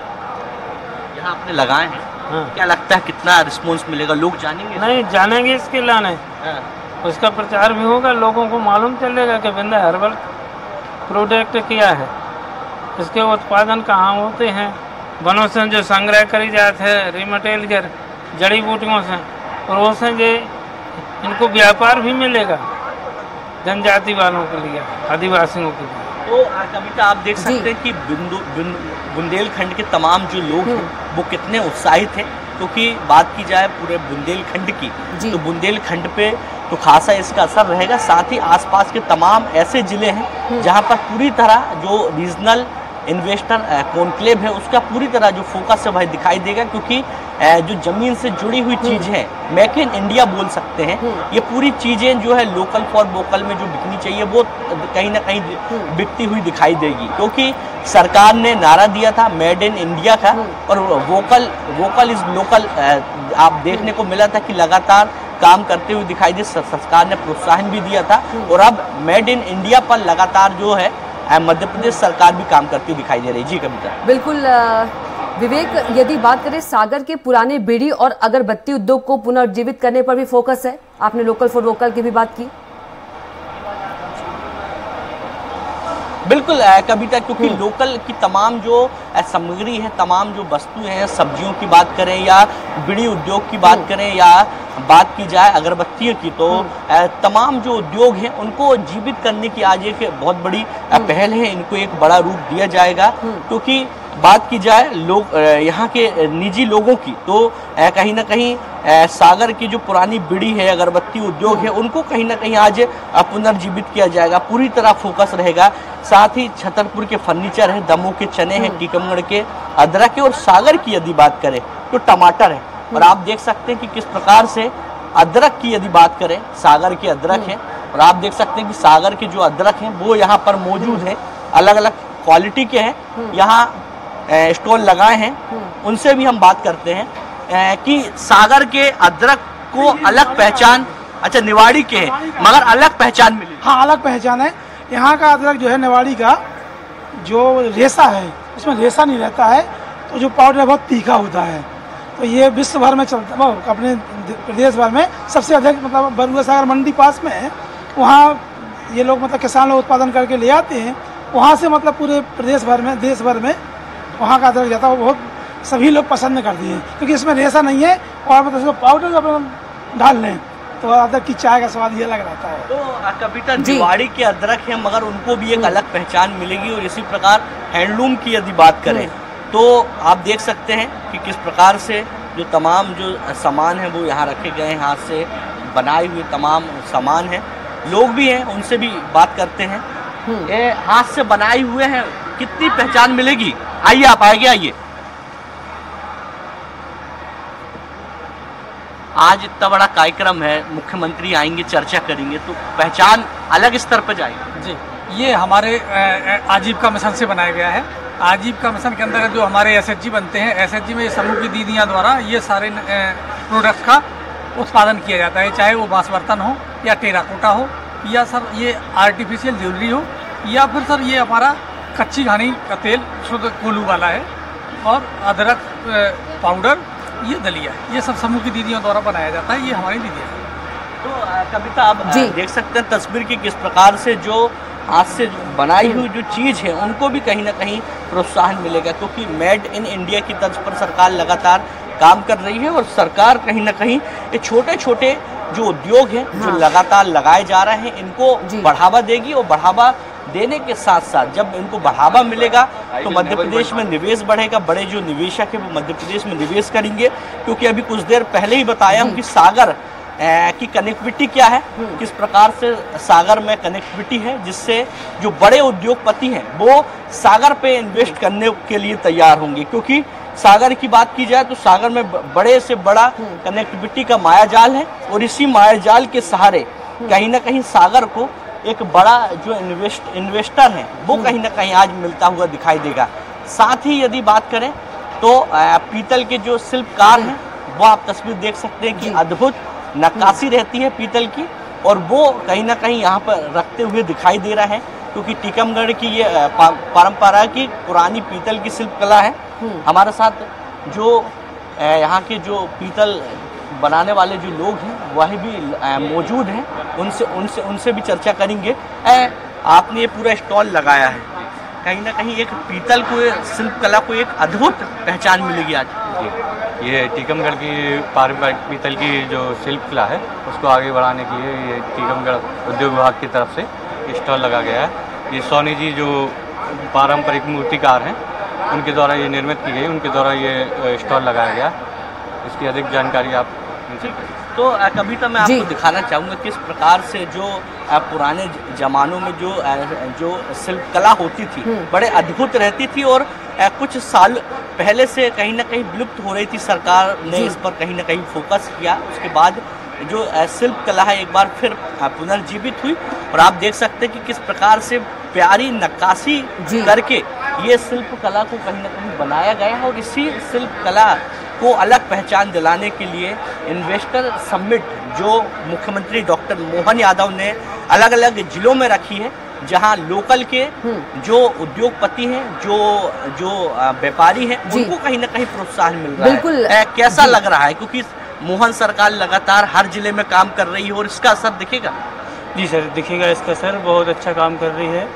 Speaker 2: यहाँ आपने लगाए हैं, क्या लगता है कितना रिस्पॉन्स मिलेगा? लोग जानेंगे?
Speaker 8: नहीं जानेंगे, इसके लाने उसका प्रचार भी होगा, लोगों को मालूम चलेगा कि बिंदा हर्बल प्रोडक्ट क्या है, इसके उत्पादन कहाँ होते हैं, वनों से जो संग्रह करी जाते है रिमटेल के जड़ी बूटियों से, और उससे जो इनको व्यापार भी मिलेगा जनजाति वालों के लिए, आदिवासियों के लिए।
Speaker 2: तो कविता आप देख सकते हैं कि बुंदेलखंड के तमाम जो लोग हैं वो कितने उत्साहित हैं, क्योंकि बात की जाए पूरे बुंदेलखंड की तो बुंदेलखंड पे तो खासा इसका असर रहेगा। साथ ही आसपास के तमाम ऐसे जिले हैं जहां पर पूरी तरह जो रीजनल इन्वेस्टर कॉन्क्लेव है उसका पूरी तरह जो फोकस है भाई दिखाई देगा, क्योंकि जो जमीन से जुड़ी हुई चीज़ है, मेक इन इंडिया बोल सकते हैं, ये पूरी चीज़ें जो है लोकल फॉर वोकल में जो बिकनी चाहिए वो कहीं ना कहीं बिकती हुई दिखाई देगी, क्योंकि सरकार ने नारा दिया था मेड इन इंडिया का, और वोकल इज लोकल आप देखने को मिला था कि लगातार काम करते हुए दिखाई दे। सरकार ने प्रोत्साहन भी दिया था, और अब मेड इन इंडिया पर लगातार जो है मध्य प्रदेश सरकार भी काम करती दिखाई दे रही। जी कविता।
Speaker 1: बिल्कुल विवेक, यदि बात करें सागर के पुराने बीड़ी और अगरबत्ती उद्योग को पुनर्जीवित करने पर भी फोकस है, आपने लोकल फॉर वोकल की भी बात की।
Speaker 2: बिल्कुल कविता, क्योंकि लोकल की तमाम जो सामग्री है, तमाम जो वस्तुएं हैं, सब्जियों की बात करें या बीड़ी उद्योग की बात करें या बात की जाए अगरबत्तियों की, तो तमाम जो उद्योग हैं उनको जीवित करने की आज एक बहुत बड़ी पहल है, इनको एक बड़ा रूप दिया जाएगा। क्योंकि बात की जाए लोग यहाँ के निजी लोगों की, तो कहीं ना कहीं सागर की जो पुरानी बीड़ी है, अगरबत्ती उद्योग है, उनको कहीं ना कहीं आज पुनर्जीवित किया जाएगा, पूरी तरह फोकस रहेगा। साथ ही छतरपुर के फर्नीचर है, दमोह के चने हैं, टीकमगढ़ के अदरक है, और सागर की यदि बात करें तो टमाटर है। और आप देख सकते हैं कि किस प्रकार से अदरक की यदि बात करें, सागर के अदरक है, और आप देख सकते हैं कि सागर के जो अदरक हैं वो यहाँ पर मौजूद है, अलग अलग क्वालिटी के हैं, यहाँ स्टॉल लगाए हैं। उनसे भी हम बात करते हैं कि सागर के अदरक को अलग पहचान, अच्छा निवाड़ी के हैं मगर अलग पहचान मिली।
Speaker 9: हाँ, अलग पहचान है। यहाँ का अदरक जो है निवाड़ी का जो रेशा है उसमें रेशा नहीं रहता है, तो जो पाउडर है बहुत तीखा होता है, तो ये विश्व भर में चलता है, अपने प्रदेश भर में सबसे अधिक मतलब बरुआ सागर मंडी पास में है, वहाँ ये लोग मतलब किसान लोग उत्पादन करके ले आते हैं, वहाँ से मतलब पूरे प्रदेश भर में देश भर में वहाँ का अदरक जाता है, वो बहुत सभी लोग पसंद करते हैं, क्योंकि इसमें रेशा नहीं है, और मतलब पाउडर जब डाल लें तो अदरक की चाय का स्वाद ये अलग रहता है।
Speaker 2: तो कविता निवाड़ी के अदरक हैं मगर उनको भी एक अलग पहचान मिलेगी। और इसी प्रकार हैंडलूम की यदि बात करें तो आप देख सकते हैं कि किस प्रकार से जो तमाम जो सामान है वो यहाँ रखे गए हैं, हाथ से बनाए हुए तमाम सामान हैं। लोग भी हैं, उनसे भी बात करते हैं। ये हाथ से बनाए हुए हैं, कितनी पहचान मिलेगी? आइए आप आगे आइए। आज इतना बड़ा कार्यक्रम है, मुख्यमंत्री आएंगे, चर्चा करेंगे, तो पहचान अलग स्तर पर जाएगी।
Speaker 10: जी, ये हमारे आजीविका मिशन से बनाया गया है। आजीविका मिशन के अंदर जो हमारे एसएचजी बनते हैं, एसएचजी में समूह की दीदियाँ द्वारा ये सारे प्रोडक्ट्स का उत्पादन किया जाता है, चाहे वो बांस बर्तन हो या टेराकोटा हो या सर ये आर्टिफिशियल ज्वेलरी हो या फिर सर ये हमारा कच्ची घानी का तेल शुद्ध कोलू वाला है, और अदरक पाउडर, ये दलिया, ये सब समूह की दीदियों द्वारा बनाया जाता है। ये हमारी दीदियाँ हैं।
Speaker 2: तो कविता आप देख सकते हैं तस्वीर की किस प्रकार से जो हाथ से बनाई हुई जो चीज़ है उनको भी कहीं ना कहीं प्रोत्साहन मिलेगा, क्योंकि मेड इन इंडिया की तर्ज पर सरकार लगातार काम कर रही है। और सरकार कहीं ना कहीं ये छोटे छोटे जो उद्योग हैं जो लगातार लगाए जा रहे हैं इनको बढ़ावा देगी, और बढ़ावा देने के साथ साथ जब इनको बढ़ावा मिलेगा तो मध्य प्रदेश में निवेश बढ़ेगा। बड़े जो निवेशक है वो मध्य प्रदेश में निवेश करेंगे, क्योंकि अभी कुछ देर पहले ही बताया हूँ कि सागर की कनेक्टिविटी क्या है, किस प्रकार से सागर में कनेक्टिविटी है, जिससे जो बड़े उद्योगपति हैं वो सागर पे इन्वेस्ट करने के लिए तैयार होंगे। क्योंकि सागर की बात की जाए तो सागर में बड़े से बड़ा कनेक्टिविटी का मायाजाल है, और इसी मायाजाल के सहारे कहीं ना कहीं सागर को एक बड़ा जो इन्वेस्टर है वो कहीं ना कहीं आज मिलता हुआ दिखाई देगा। साथ ही यदि बात करें तो पीतल के जो शिल्पकार हैं वो आप तस्वीर देख सकते हैं कि अद्भुत नक्काशी रहती है पीतल की, और वो कहीं ना कहीं यहाँ पर रखते हुए दिखाई दे रहा है, क्योंकि टीकमगढ़ की ये परंपरा की पुरानी पीतल की शिल्पकला है। हमारे साथ जो यहाँ के जो पीतल बनाने वाले जो लोग हैं वह भी मौजूद हैं, उनसे भी चर्चा करेंगे। आपने ये पूरा स्टॉल लगाया है, कहीं ना कहीं एक पीतल को, शिल्प कला को एक अद्भुत पहचान मिलेगी आज।
Speaker 11: जी, ये टीकमगढ़ की पारंपरिक पीतल की जो शिल्प कला है उसको आगे बढ़ाने के लिए ये टीकमगढ़ उद्योग विभाग की तरफ से स्टॉल लगा गया है। ये सोनी जी जो पारंपरिक मूर्तिकार हैं उनके द्वारा ये निर्मित की गई, उनके द्वारा ये स्टॉल लगाया गया। इसकी अधिक जानकारी आप
Speaker 2: तो कविता मैं आपको दिखाना चाहूँगा किस प्रकार से जो पुराने ज़मानों में जो शिल्प कला होती थी बड़े अद्भुत रहती थी और कुछ साल पहले से कहीं ना कहीं विलुप्त हो रही थी। सरकार ने इस पर कहीं ना कहीं फोकस किया, उसके बाद जो शिल्प कला है एक बार फिर पुनर्जीवित हुई और आप देख सकते हैं कि किस प्रकार से प्यारी नक्काशी करके ये शिल्प कला को कहीं ना कहीं बनाया गया है। और इसी शिल्प कला को अलग पहचान दिलाने के लिए इन्वेस्टर समिट जो मुख्यमंत्री डॉक्टर मोहन यादव ने अलग अलग जिलों में रखी है, जहां लोकल के जो उद्योगपति हैं, जो व्यापारी हैं, उनको कहीं ना कहीं प्रोत्साहन मिल रहा है। कैसा लग रहा है, क्योंकि मोहन सरकार लगातार हर जिले में काम कर रही है और इसका असर दिखेगा?
Speaker 8: जी सर, दिखेगा इसका असर। बहुत अच्छा काम कर रही है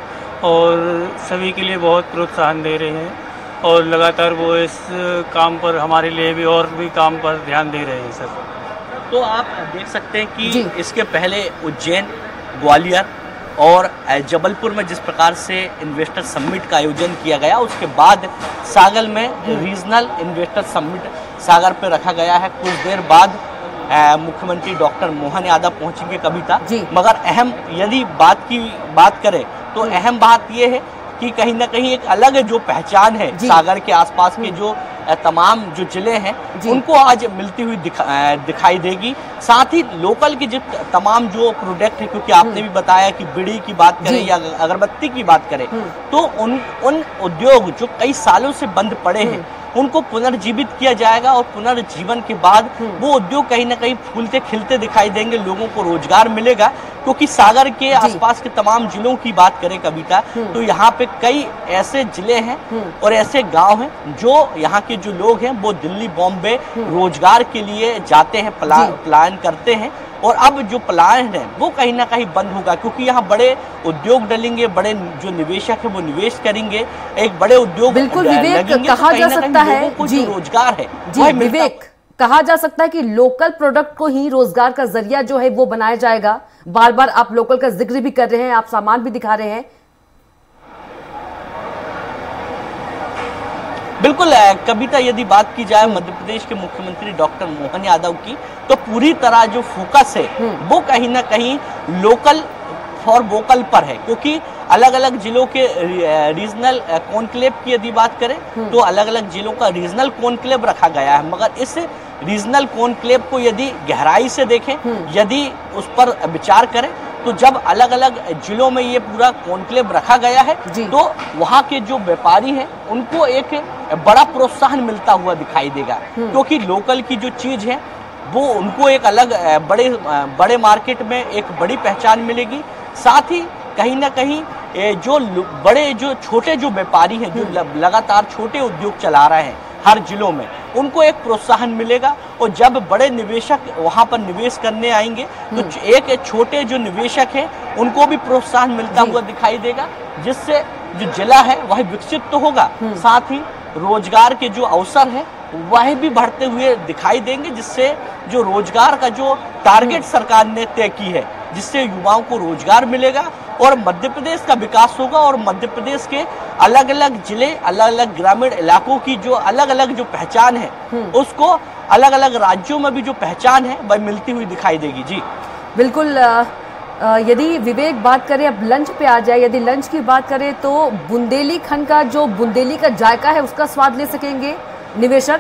Speaker 8: और सभी के लिए बहुत प्रोत्साहन दे रहे हैं और लगातार वो इस काम पर हमारे लिए भी और भी काम पर ध्यान दे रहे हैं सर।
Speaker 2: तो आप देख सकते हैं कि इसके पहले उज्जैन, ग्वालियर और जबलपुर में जिस प्रकार से इन्वेस्टर समिट का आयोजन किया गया, उसके बाद सागर में रीजनल इन्वेस्टर समिट सागर पे रखा गया है। कुछ देर बाद मुख्यमंत्री डॉक्टर मोहन यादव पहुंचेंगे कविता, मगर अहम यदि बात करें तो अहम बात यह है कि कहीं ना कहीं एक अलग जो पहचान है सागर के आसपास के जो तमाम जो जिले हैं उनको आज मिलती हुई दिखाई देगी। साथ ही लोकल की जो तमाम जो प्रोडक्ट है, क्योंकि आपने भी बताया कि बीड़ी की बात करें या अगरबत्ती की बात करें तो उन उद्योग जो कई सालों से बंद पड़े हैं उनको पुनर्जीवित किया जाएगा और पुनर्जीवन के बाद वो उद्योग कहीं ना कहीं फूलते खिलते दिखाई देंगे, लोगों को रोजगार मिलेगा। क्योंकि सागर के आसपास के तमाम जिलों की बात करें कविता तो यहाँ पे कई ऐसे जिले हैं और ऐसे गांव हैं जो यहाँ के जो लोग हैं वो दिल्ली, बॉम्बे रोजगार के लिए जाते हैं, पलायन करते हैं और अब जो पलायन है वो कहीं ना कहीं बंद होगा, क्योंकि यहाँ बड़े उद्योग डलेंगे, बड़े जो निवेशक है वो निवेश करेंगे, एक बड़े उद्योग
Speaker 1: बिल्कुल विवेक कहा जा सकता है
Speaker 2: जी, रोजगार है
Speaker 1: जी विवेक कहा जा सकता है कि लोकल प्रोडक्ट को ही रोजगार का जरिया जो है वो बनाया जाएगा। बार बार आप लोकल का जिक्र भी कर रहे हैं, आप सामान भी दिखा रहे हैं।
Speaker 2: बिल्कुल कविता, यदि बात की जाए मध्य प्रदेश के मुख्यमंत्री डॉक्टर मोहन यादव की तो पूरी तरह जो फोकस है वो कहीं ना कहीं लोकल फॉर वोकल पर है, क्योंकि अलग अलग जिलों के रीजनल कॉन्क्लेव की यदि बात करें तो अलग अलग जिलों का रीजनल कॉन्क्लेव रखा गया है। मगर इस रीजनल कॉन्क्लेव को यदि गहराई से देखें, यदि उस पर विचार करें तो जब अलग अलग जिलों में ये पूरा कॉन्क्लेव रखा गया है तो वहाँ के जो व्यापारी हैं उनको एक बड़ा प्रोत्साहन मिलता हुआ दिखाई देगा, क्योंकि लोकल की जो चीज है वो उनको एक अलग बड़े मार्केट में एक बड़ी पहचान मिलेगी। साथ ही कहीं ना कहीं जो छोटे जो व्यापारी हैं, जो लगातार छोटे उद्योग चला रहे हैं हर जिलों में, उनको एक प्रोत्साहन मिलेगा और जब बड़े निवेशक वहां पर निवेश करने आएंगे तो एक छोटे जो निवेशक हैं उनको भी प्रोत्साहन मिलता हुआ दिखाई देगा, जिससे जो जिला है वह विकसित तो होगा, साथ ही रोजगार के जो अवसर है वह भी बढ़ते हुए दिखाई देंगे, जिससे जो रोजगार का जो टारगेट सरकार ने तय की है, जिससे युवाओं को रोजगार मिलेगा और मध्य प्रदेश का विकास होगा और मध्य प्रदेश के अलग अलग जिले, अलग अलग ग्रामीण इलाकों की जो अलग अलग जो पहचान है उसको अलग अलग राज्यों में भी जो पहचान है वह मिलती हुई दिखाई देगी। जी
Speaker 1: बिल्कुल। यदि विवेक बात करें, अब लंच पे आ जाए, यदि लंच की बात करें तो बुंदेलीखंड का जो बुंदेली का जायका है उसका स्वाद ले सकेंगे निवेशक?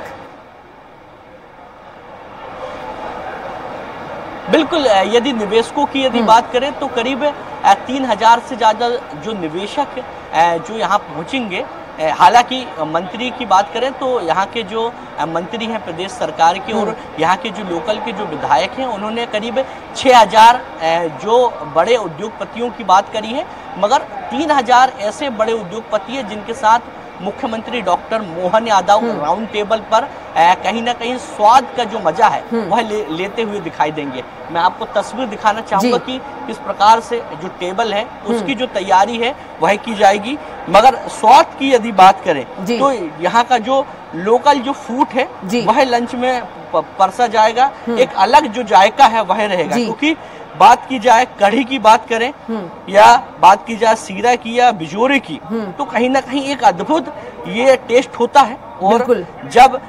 Speaker 2: बिल्कुल, यदि निवेशकों की यदि बात करें तो करीब 3000 से ज़्यादा जो निवेशक जो यहाँ पहुँचेंगे। हालांकि मंत्री की बात करें तो यहाँ के जो मंत्री हैं प्रदेश सरकार के और यहाँ के जो लोकल के जो विधायक हैं उन्होंने करीब 6000 जो बड़े उद्योगपतियों की बात करी है, मगर 3000 ऐसे बड़े उद्योगपति हैं जिनके साथ मुख्यमंत्री doctor Mohan Yadav round table पर कहीं ना कहीं स्वाद का जो मजा है वह लेते हुए दिखाई देंगे। मैं आपको तस्वीर दिखाना चाहूंगा कि किस प्रकार से जो टेबल है उसकी जो तैयारी है वह की जाएगी। मगर स्वाद की यदि बात करें तो यहाँ का जो लोकल जो फूड है वह लंच में परसा जाएगा। एक अलग जो जायका है वह रहेगा, क्योंकि बात की जाए कढ़ी की बात करें या बात की जाए सीरा की या बिजोरे की, तो कहीं ना कहीं एक अद्भुत ये टेस्ट होता है। और जब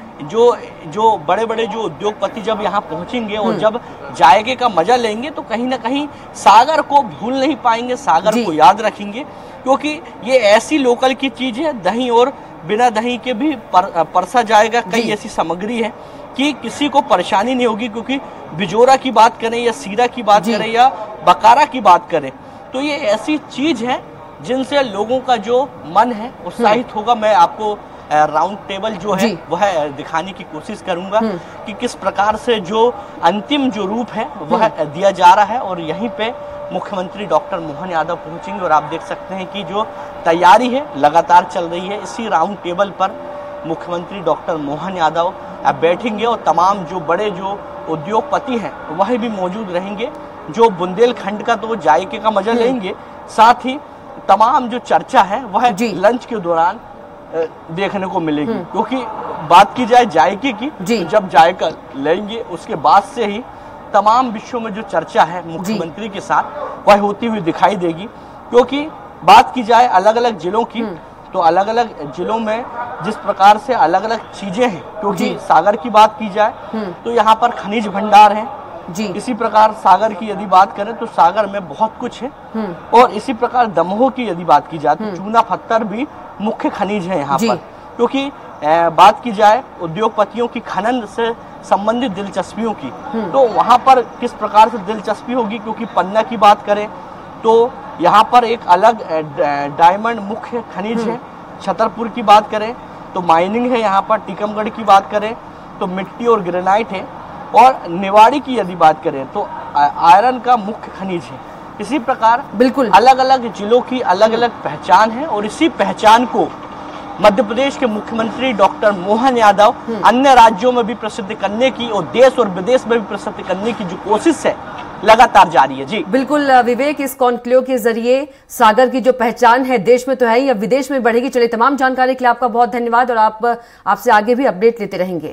Speaker 2: जो बड़े बड़े जो उद्योगपति जब यहाँ पहुंचेंगे और जब जायके का मजा लेंगे तो कहीं ना कहीं सागर को भूल नहीं पाएंगे, सागर को याद रखेंगे, क्योंकि ये ऐसी लोकल की चीज है। दही और बिना दही के भी परसा जाएगा। कई ऐसी सामग्री है कि किसी को परेशानी नहीं होगी, क्योंकि बिजोरा की बात करें या सीरा की बात करें या बकारा की बात करें तो ये ऐसी चीज है जिनसे लोगों का जो मन है उत्साहित होगा। मैं आपको राउंड टेबल जो है वह दिखाने की कोशिश करूंगा कि किस प्रकार से जो अंतिम जो रूप है वह दिया जा रहा है। और यहीं पे मुख्यमंत्री डॉक्टर मोहन यादव पहुंचेंगे और आप देख सकते हैं कि जो तैयारी है लगातार चल रही है। इसी राउंड टेबल पर मुख्यमंत्री डॉक्टर मोहन यादव बैठेंगे और तमाम जो बड़े जो उद्योगपति हैं वह भी मौजूद रहेंगे, जो बुंदेलखंड का तो जायके का मजा लेंगे, साथ ही तमाम जो चर्चा है वह लंच के दौरान देखने को मिलेगी। क्योंकि बात की जाए जायके की, तो जब जायका लेंगे उसके बाद से ही तमाम विषयों में जो चर्चा है मुख्यमंत्री के साथ वह होती हुई दिखाई देगी। क्योंकि बात की जाए अलग अलग जिलों की, तो अलग अलग जिलों में जिस प्रकार से अलग अलग चीजें हैं, क्योंकि सागर की बात की जाए तो यहाँ पर खनिज भंडार है। इसी प्रकार सागर की यदि बात करें तो सागर में बहुत कुछ है। और इसी प्रकार दमोह की यदि बात की जाए तो चूना पत्थर भी मुख्य खनिज है यहाँ पर। क्योंकि बात की जाए उद्योगपतियों की खनन से संबंधित दिलचस्पियों की, तो वहाँ पर किस प्रकार से दिलचस्पी होगी, क्योंकि पन्ना की बात करें तो यहाँ पर एक अलग डायमंड मुख्य खनिज है। छतरपुर की बात करें तो माइनिंग है, यहाँ पर टीकमगढ़ की बात करें तो मिट्टी और ग्रेनाइट है, और निवाड़ी की यदि बात करें तो आयरन का मुख्य खनिज है। इसी प्रकार बिल्कुल अलग अलग जिलों की अलग अलग पहचान है, और इसी पहचान को मध्य प्रदेश के मुख्यमंत्री डॉक्टर मोहन यादव अन्य राज्यों में भी प्रसिद्ध करने की और देश और विदेश में भी प्रसिद्ध करने की जो कोशिश है लगातार जारी है। जी
Speaker 1: बिल्कुल विवेक, इस कॉन्क्लेव के जरिए सागर की जो पहचान है देश में तो है ही, अब विदेश में बढ़ेगी। चलिए, तमाम जानकारी के लिए आपका बहुत धन्यवाद, और आपसे आगे भी अपडेट लेते रहेंगे।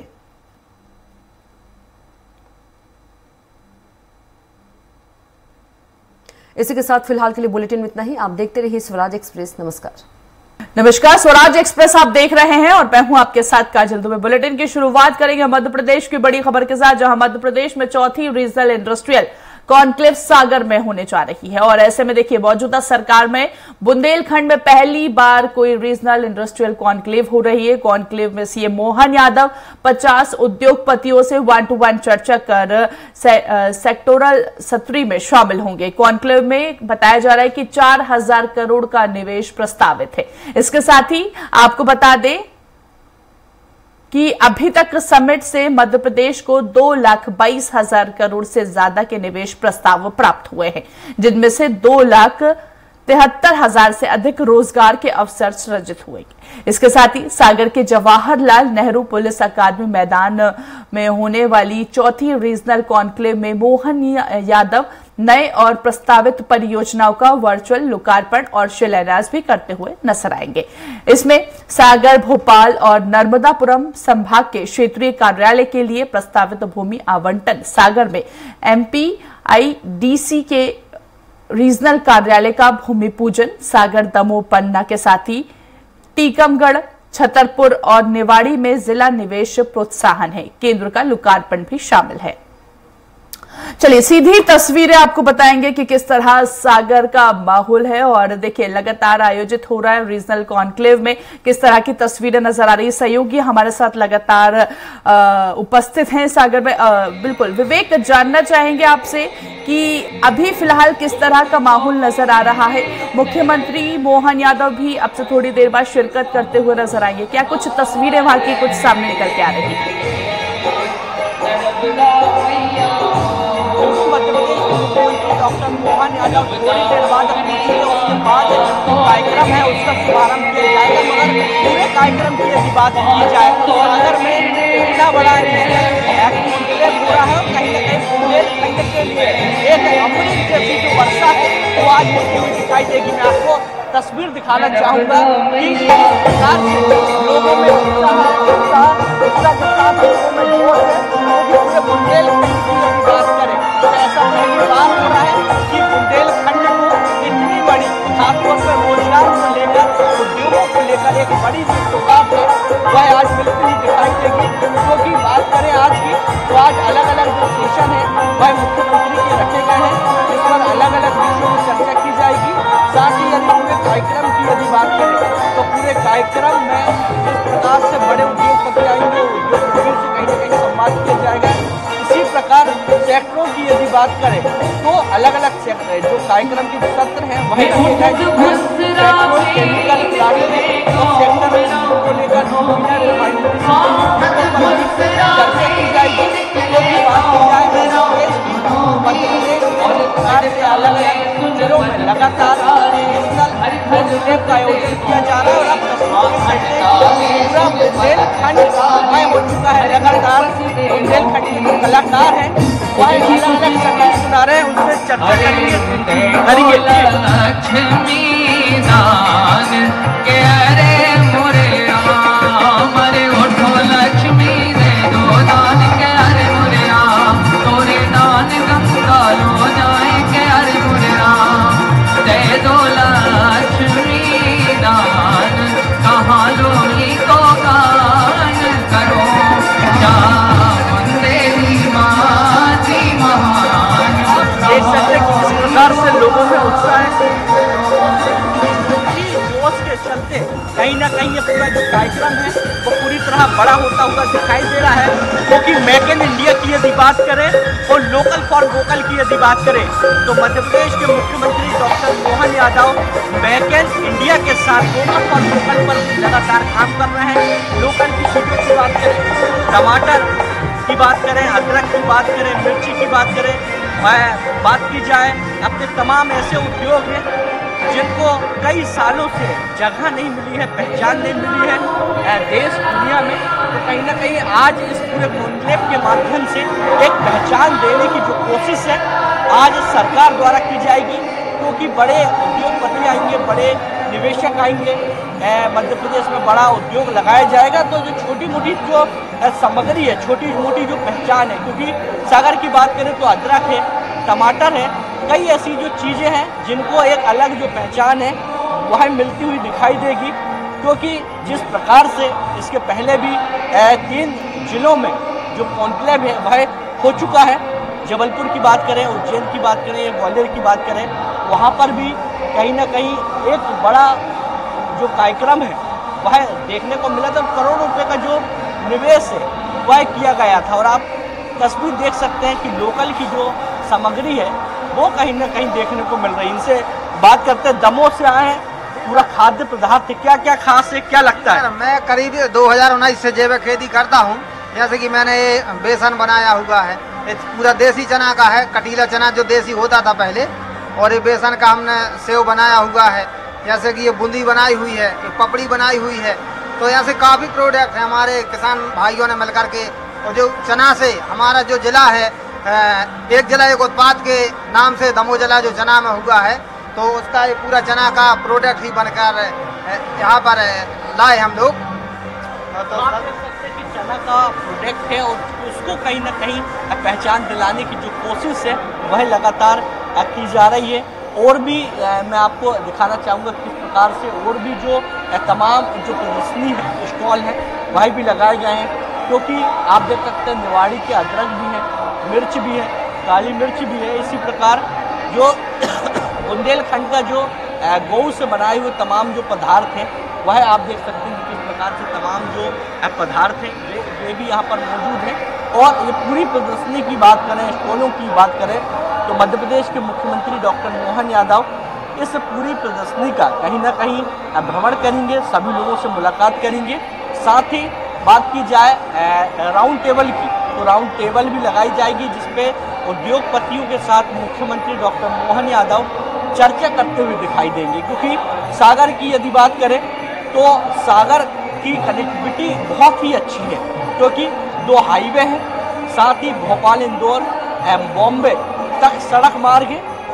Speaker 1: इसी के साथ फिलहाल के लिए बुलेटिन में इतना ही। आप देखते रहिए स्वराज एक्सप्रेस। नमस्कार, स्वराज एक्सप्रेस आप देख रहे हैं और मैं हूं आपके साथ काजल दुबे। बुलेटिन की शुरुआत करेंगे मध्य प्रदेश की बड़ी खबर के साथ, जहां मध्य प्रदेश में चौथी रीजनल इंडस्ट्रियल कॉन्क्लेव सागर में होने जा रही है। और ऐसे में देखिए, मौजूदा सरकार में बुंदेलखंड में पहली बार कोई रीजनल इंडस्ट्रियल कॉन्क्लेव हो रही है। कॉन्क्लेव में सीएम मोहन यादव 50 उद्योगपतियों से 1-to-1 चर्चा कर सेक्टोरल सत्र में शामिल होंगे। कॉन्क्लेव में बताया जा रहा है कि 4000 करोड़ का निवेश प्रस्तावित है। इसके साथ ही आपको बता दें कि अभी तक समिट से मध्य प्रदेश को 2,22,000 करोड़ से ज्यादा के निवेश प्रस्ताव प्राप्त हुए हैं, जिनमें से 2,73,000 से अधिक रोजगार के अवसर सृजित हुए। इसके साथ ही सागर के जवाहरलाल नेहरू पुलिस अकादमी मैदान में होने वाली चौथी रीजनल कॉन्क्लेव में मोहन यादव नए और प्रस्तावित परियोजनाओं का वर्चुअल लोकार्पण और शिलान्यास भी करते हुए नजर आएंगे। इसमें सागर, भोपाल और नर्मदापुरम संभाग के क्षेत्रीय कार्यालय के लिए प्रस्तावित भूमि आवंटन, सागर में MPIDC के रीजनल कार्यालय का भूमि पूजन, सागर, दमोह, पन्ना के साथ ही टीकमगढ़, छतरपुर और निवाड़ी में जिला निवेश प्रोत्साहन है केंद्र का लोकार्पण भी शामिल है। चलिए, सीधी तस्वीरें आपको बताएंगे कि किस तरह सागर का माहौल है। और देखिए, लगातार आयोजित हो रहा है रीजनल कॉन्क्लेव में किस तरह की तस्वीरें नजर आ रही है। सहयोगी हमारे साथ लगातार उपस्थित हैं सागर में। बिल्कुल विवेक, जानना चाहेंगे आपसे कि अभी फिलहाल किस तरह का माहौल नजर आ रहा है। मुख्यमंत्री मोहन यादव भी अब से थोड़ी देर बाद शिरकत करते हुए नजर आएंगे। क्या कुछ तस्वीरें वहां की कुछ सामने निकल के आ रही है?
Speaker 2: डॉक्टर मोहन यादव थोड़ी देर बाद पहुंचेंगे, उसके बाद जो कार्यक्रम है उसका शुभारंभ किया जाएगा। मगर पूरे कार्यक्रम की यदि बात की जाए तो सागर में इतना बड़ा कॉन्क्लेव हो रहा है, कहीं ना कहीं बुंदेलखंड के लिए एक अमृत जैसी जो वर्षा है वो आज होती हुई दिखाई देगी। मैं आपको तस्वीर दिखाना चाहूंगा कि किस प्रकार से लोगों में उत्साह के साथ लोगों में जोश है। पूरे बुंदेलखंड की यदि बात करें तो ऐसा पहली बार हो रहा है कि बुंदेलखंड को इतनी बड़ी, खासतौर पर रोजगार को लेकर, उद्योगों को लेकर एक बड़ी जो सौगात है वह आज मिलती हुई दिखाई देगी। क्योंकि बात करें आज की, तो आज अलग अलग जो सेशन है वह मुख्यमंत्री के रखे गए हैं, जिस पर अलग अलग विषयों में चर्चा की जाएगी। साथ ही यदि पूरे कार्यक्रम की यदि बात करें तो पूरे कार्यक्रम में जिस प्रकार से बड़े उद्योगपति आएंगे, उद्योगपतियों से कहीं ना कहीं संवाद किया जाएगा। इसी प्रकार सेक्टरों की यदि बात करें तो अलग अलग सेक्टर है, जो कार्यक्रम के सत्र हैं वही रखे गए, पेट्रोल, केमिकल, प्लास्टिक और सेक्टर को लेकर चर्चा की जाएगी। क्योंकि बात की जाए मध्य प्रदेश और प्रकार से अलग अलग जिलों में लगातार रीजनल का आयोजन किया जा रहा है और अब पूरा बुंदेलखंड हो चुका है। लगातार बुंदेलखंड के जो कलाकार हैं वह अलग अलग संगीत सुना रहे हैं, उनसे चर्चा से लोगों में उत्साह है। जोश के चलते कहीं ना कहीं ये पूरा जो कार्यक्रम है वो पूरी तरह बड़ा होता हुआ दिखाई दे रहा है। क्योंकि मेक इन इंडिया की यदि बात करें और लोकल फॉर वोकल की यदि बात करें तो मध्य प्रदेश के मुख्यमंत्री doctor Mohan Yadav make in India के साथ वोकल फॉर वोकल पर लगातार काम कर रहे हैं। लोकल की चीज़ों की बात करें, टमाटर की बात करें, अदरक की बात करें, मिर्ची की बात करें, बात की जाए अपने तमाम ऐसे उद्योग हैं जिनको कई सालों से जगह नहीं मिली है, पहचान नहीं मिली है देश दुनिया में। तो कहीं ना कहीं आज इस पूरे कॉन्क्लेव के माध्यम से एक पहचान देने की जो कोशिश है आज सरकार द्वारा की जाएगी। क्योंकि बड़े उद्योगपति आएंगे, बड़े निवेशक आएंगे, मध्य प्रदेश में बड़ा उद्योग लगाया जाएगा। तो जो छोटी मोटी जो सामग्री है, छोटी मोटी जो पहचान है, क्योंकि सागर की बात करें तो अदरक है, टमाटर है, कई ऐसी जो चीज़ें हैं जिनको एक अलग जो पहचान है वह मिलती हुई दिखाई देगी। क्योंकि जिस प्रकार से इसके पहले भी 3 जिलों में जो कॉन्क्लेव है वह हो चुका है, जबलपुर की बात करें, उज्जैन की बात करें, ग्वालियर की बात करें, वहाँ पर भी कहीं ना कहीं एक बड़ा जो कार्यक्रम है वह देखने को मिला था। करोड़ों रुपए का जो निवेश है वह किया गया था और आप तस्वीर देख सकते हैं कि लोकल की जो सामग्री है वो कहीं ना कहीं देखने को मिल रही है। इनसे बात करते हैं, दमोह से आए हैं, पूरा खाद्य पदार्थ क्या क्या खास है, क्या लगता है?
Speaker 12: मैं करीब 2019 से जैविक खेती करता हूँ। जैसे कि मैंने बेसन बनाया हुआ है, पूरा देसी चना का है, कटीला चना जो देसी होता था पहले, और ये बेसन का हमने सेव बनाया हुआ है। जैसे कि ये बूंदी बनाई हुई है, ये पपड़ी बनाई हुई है। तो यहाँ से काफ़ी प्रोडक्ट है हमारे किसान भाइयों ने मिलकर के। और जो चना से हमारा जो जिला है, एक जिला एक उत्पाद के नाम से दमोह जिला जो चना में हुआ है, तो उसका ये पूरा चना का प्रोडक्ट ही बनकर यहाँ पर लाए हम लोग।
Speaker 2: तो आप देख सकते हैं कि चना का प्रोडक्ट है और उसको कहीं ना कहीं पहचान दिलाने की जो कोशिश है वह लगातार की जा रही है। और भी मैं आपको दिखाना चाहूँगा किस प्रकार से और भी जो तमाम जो प्रदर्शनी है, स्टॉल है, वह भी लगाए गए हैं। क्योंकि आप देख सकते हैं निवाड़ी के अदरक भी है, मिर्च भी है, काली मिर्च भी है। इसी प्रकार जो बुंदेलखंड का जो गौ से बनाए हुए तमाम जो पदार्थ हैं वह आप देख सकते हैं किस प्रकार से तमाम जो पदार्थ हैं वे भी यहाँ पर मौजूद हैं। और ये पूरी प्रदर्शनी की बात करें, स्टॉलों की बात करें तो मध्य प्रदेश के मुख्यमंत्री डॉक्टर मोहन यादव इस पूरी प्रदर्शनी का कहीं ना कहीं भ्रमण करेंगे, सभी लोगों से मुलाकात करेंगे। साथ ही बात की जाए राउंड टेबल की, तो राउंड टेबल भी लगाई जाएगी जिसपे उद्योगपतियों के साथ मुख्यमंत्री डॉक्टर मोहन यादव चर्चा करते हुए दिखाई देंगे। क्योंकि सागर की यदि बात करें तो सागर की कनेक्टिविटी बहुत ही अच्छी है, क्योंकि 2 हाईवे हैं, साथ ही भोपाल, इंदौर, बॉम्बे तक सड़क मार्ग है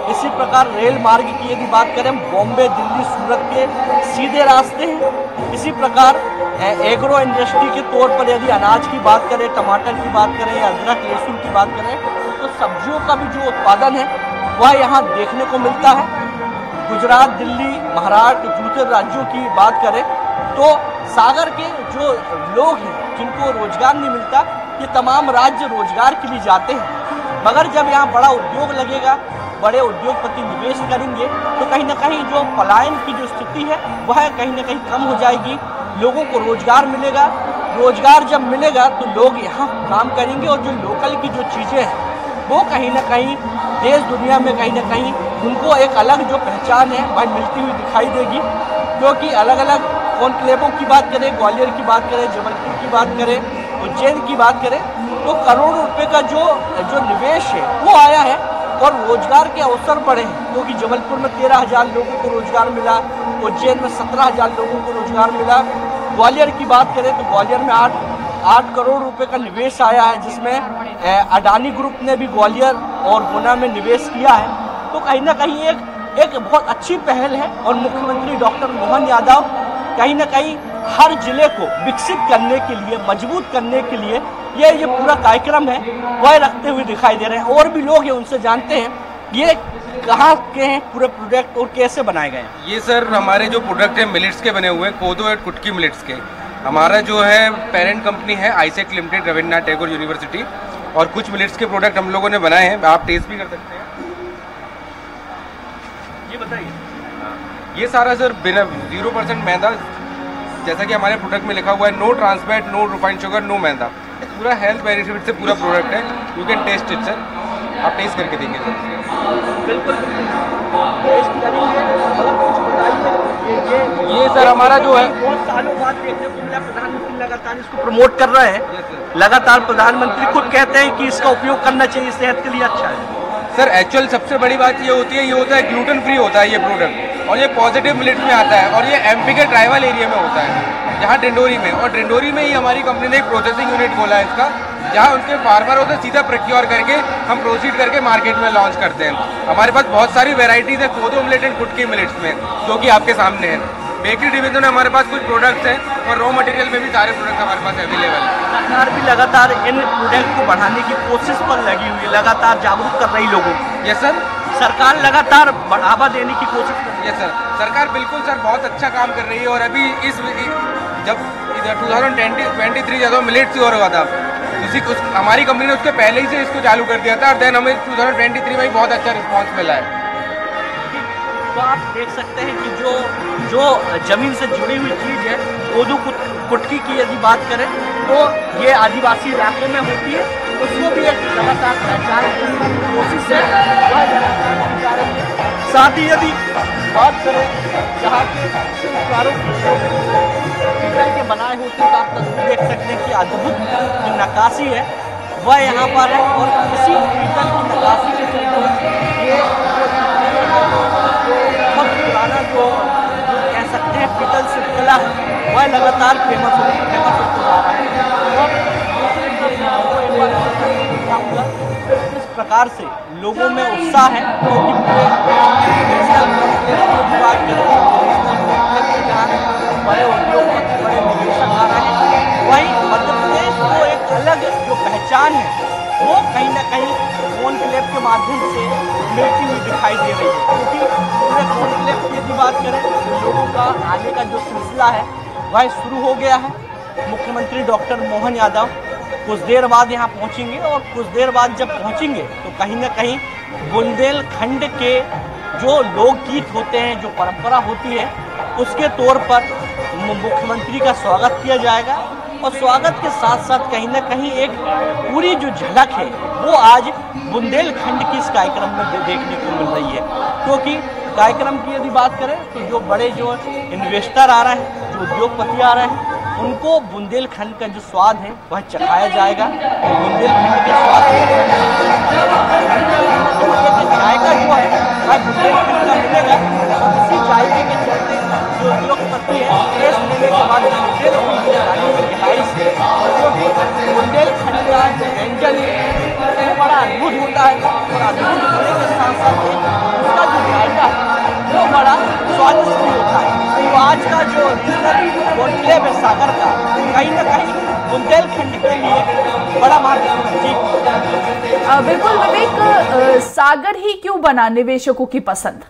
Speaker 2: इसी प्रकार रेल मार्ग की यदि बात करें, बॉम्बे, दिल्ली, सूरत के सीधे रास्ते हैं। इसी प्रकार एग्रो इंडस्ट्री के तौर पर यदि अनाज की बात करें, टमाटर की बात करें या अदरक लहसुन की बात करें, तो सब्जियों का भी जो उत्पादन है वह यहाँ देखने को मिलता है। गुजरात, दिल्ली, महाराष्ट्र, दूसरे राज्यों की बात करें तो सागर के जो लोग हैं जिनको रोजगार नहीं मिलता, ये तमाम राज्य रोजगार के लिए जाते हैं। मगर जब यहाँ बड़ा उद्योग लगेगा, बड़े उद्योगपति निवेश करेंगे, तो कहीं ना कहीं जो पलायन की जो स्थिति है वह कहीं ना कहीं कम हो जाएगी। लोगों को रोजगार मिलेगा। रोजगार जब मिलेगा तो लोग यहाँ काम करेंगे और जो लोकल की जो चीज़ें हैं वो कहीं ना कहीं देश दुनिया में कहीं ना कहीं उनको एक अलग जो पहचान है वह मिलती हुई दिखाई देगी। क्योंकि अलग अलग कॉन्क्लेवों की बात करें, ग्वालियर की बात करें, जबलपुर की बात करें, उज्जैन की बात करें, तो करोड़ों रुपए का जो निवेश है वो आया है और रोजगार के अवसर बढ़े हैं। क्योंकि जबलपुर में 13,000 लोगों को रोजगार मिला, उज्जैन में 17,000 लोगों को रोजगार मिला। ग्वालियर की बात करें तो ग्वालियर में 8 करोड़ रुपए का निवेश आया है, जिसमें अडानी ग्रुप ने भी ग्वालियर और गुना में निवेश किया है। तो कहीं ना कहीं एक बहुत अच्छी पहल है और मुख्यमंत्री डॉक्टर मोहन यादव कहीं ना कहीं हर जिले को विकसित करने के लिए, मजबूत करने के लिए ये पूरा कार्यक्रम है वह रखते हुए दिखाई दे रहे हैं। और भी लोग हैं, उनसे जानते हैं ये कहाँ के हैं पूरे प्रोडक्ट और कैसे बनाए गए हैं।
Speaker 13: ये सर हमारे जो प्रोडक्ट हैं मिलेट्स के बने हुए हैं, कोदो और कुटकी मिलेट्स के। हमारा जो है पेरेंट कंपनी है AISECT limited, Rabindranath Tagore university, और कुछ मिलेट्स के प्रोडक्ट हम लोगों ने बनाए हैं, आप टेस्ट भी कर सकते हैं। ये बताइए, ये सारा सर बिना 0% मैदा, जैसा कि हमारे प्रोडक्ट में लिखा हुआ है, no trans fat, no refined sugar, no मैदा। पूरा हेल्थ बेनिफिट से पूरा प्रोडक्ट है। You can taste it sir, आप टेस्ट करके देंगे सर।
Speaker 2: बिल्कुल टेस्ट करेंगे।
Speaker 13: ये सर हमारा जो है
Speaker 2: बहुत सालों बाद देखने को मिला, प्रधानमंत्री लगातार इसको प्रमोट कर रहे हैं। लगातार प्रधानमंत्री खुद कहते हैं कि इसका उपयोग करना चाहिए, सेहत के लिए अच्छा है।
Speaker 13: सर एक्चुअल सबसे बड़ी बात ये होता है ग्लूटेन फ्री होता है ये प्रोडक्ट, और ये पॉजिटिव मिलेट्स में आता है, और ये एमपी के ट्राइबल एरिया में होता है, जहाँ डिंडोरी में। और डिंडोरी में ही हमारी कंपनी ने एक प्रोसेसिंग यूनिट खोला है इसका, जहाँ उनके फार्मरों से सीधा प्रोक्योर करके हम प्रोसीड करके मार्केट में लॉन्च करते हैं। हमारे पास बहुत सारी वेराइटीज़ है कोदो मिलेट एंड कुटकी मिलेट्स में, जो कि आपके सामने है। बेकरी डिवीजन में हमारे पास कुछ प्रोडक्ट्स हैं, और रॉ मटेरियल में भी सारे प्रोडक्ट्स हमारे पास अवेलेबल है।
Speaker 2: सरकार भी लगातार इन प्रोडक्ट को बढ़ाने की कोशिश पर लगी हुई है, लगातार जागरूक कर रही लोगों को।
Speaker 13: यस सर,
Speaker 2: सरकार लगातार बढ़ावा देने की कोशिश कर रही है।
Speaker 13: यस सर, सरकार बिल्कुल सर बहुत अच्छा काम कर रही है। और अभी जब 2023 जब मिलेट्स और हुआ था, हमारी कंपनी ने उसके पहले ही से इसको चालू कर दिया था, और देन हमें 2023 में ही बहुत अच्छा रिस्पॉन्स मिला है।
Speaker 2: तो आप देख सकते हैं कि जो जमीन से जुड़ी हुई चीज़ है, कोदो कुटकी की यदि बात करें तो ये आदिवासी इलाकों में होती है, उसको भी एक लगातार पहचान की कोशिश है वह लगातार की जा रही है। साथ ही यदि बात करें जहाँ के शिल्पकारों पीतल के बनाए होते हैं, तो आप तस्वीर देख सकते हैं कि अद्भुत जो नक्काशी है वह यहाँ पर है। और इसी पीतल की नक्काशी के चलते ये बहुत पुराना जो कह सकते हैं पीतल शिल्पकला है वह लगातार फेमस होता जा रहा है। इस प्रकार से लोगों में उत्साह है, क्योंकि बड़े उद्योगपति, बड़े निवेशक आ रहे हैं। वहीं मध्य प्रदेश को एक अलग जो पहचान है वो कहीं ना कहीं कॉन्क्लेव के माध्यम से मिलती हुई दिखाई दे रही है। क्योंकि पूरे कॉन्क्लेव की यदि बात करें तो लोगों का आने का जो सिलसिला है वह शुरू हो गया है। मुख्यमंत्री डॉक्टर मोहन यादव कुछ देर बाद यहाँ पहुँचेंगे, और कुछ देर बाद जब पहुँचेंगे तो कहीं ना कहीं बुंदेलखंड के जो लोकगीत होते हैं, जो परंपरा होती है, उसके तौर पर मुख्यमंत्री का स्वागत किया जाएगा। और स्वागत के साथ साथ कहीं ना कहीं एक पूरी जो झलक है वो आज बुंदेलखंड की इस कार्यक्रम में देखने को मिल रही है। क्योंकि कार्यक्रम की यदि बात करें तो जो बड़े जो इन्वेस्टर आ रहे हैं, जो उद्योगपति आ रहे हैं, उनको बुंदेलखंड का जो स्वाद है वह चखाया जाएगा। तो बुंदेलखंड के स्वाद जायका जो है वह बुंदेलखंड का मिलेगा। और इसी जायके के चलते जो उद्योगपति है टेस्ट लेने के बाद बुंदेलखंड की गहराई से बुंदेलखंड का जो व्यंजन है वो बड़ा अद्भुत होता है और अद्भुत होने के साथ साथ उसका जो जायका है वो बड़ा स्वादिष्ट भी होता है। तो आज का जो रीजनल कॉन्क्लेव है सागर का, कहीं ना कहीं बुंदेलखंड के लिए बड़ा महत्वपूर्ण है।
Speaker 14: बिल्कुल विवेक, सागर ही क्यों बना निवेशकों की पसंद?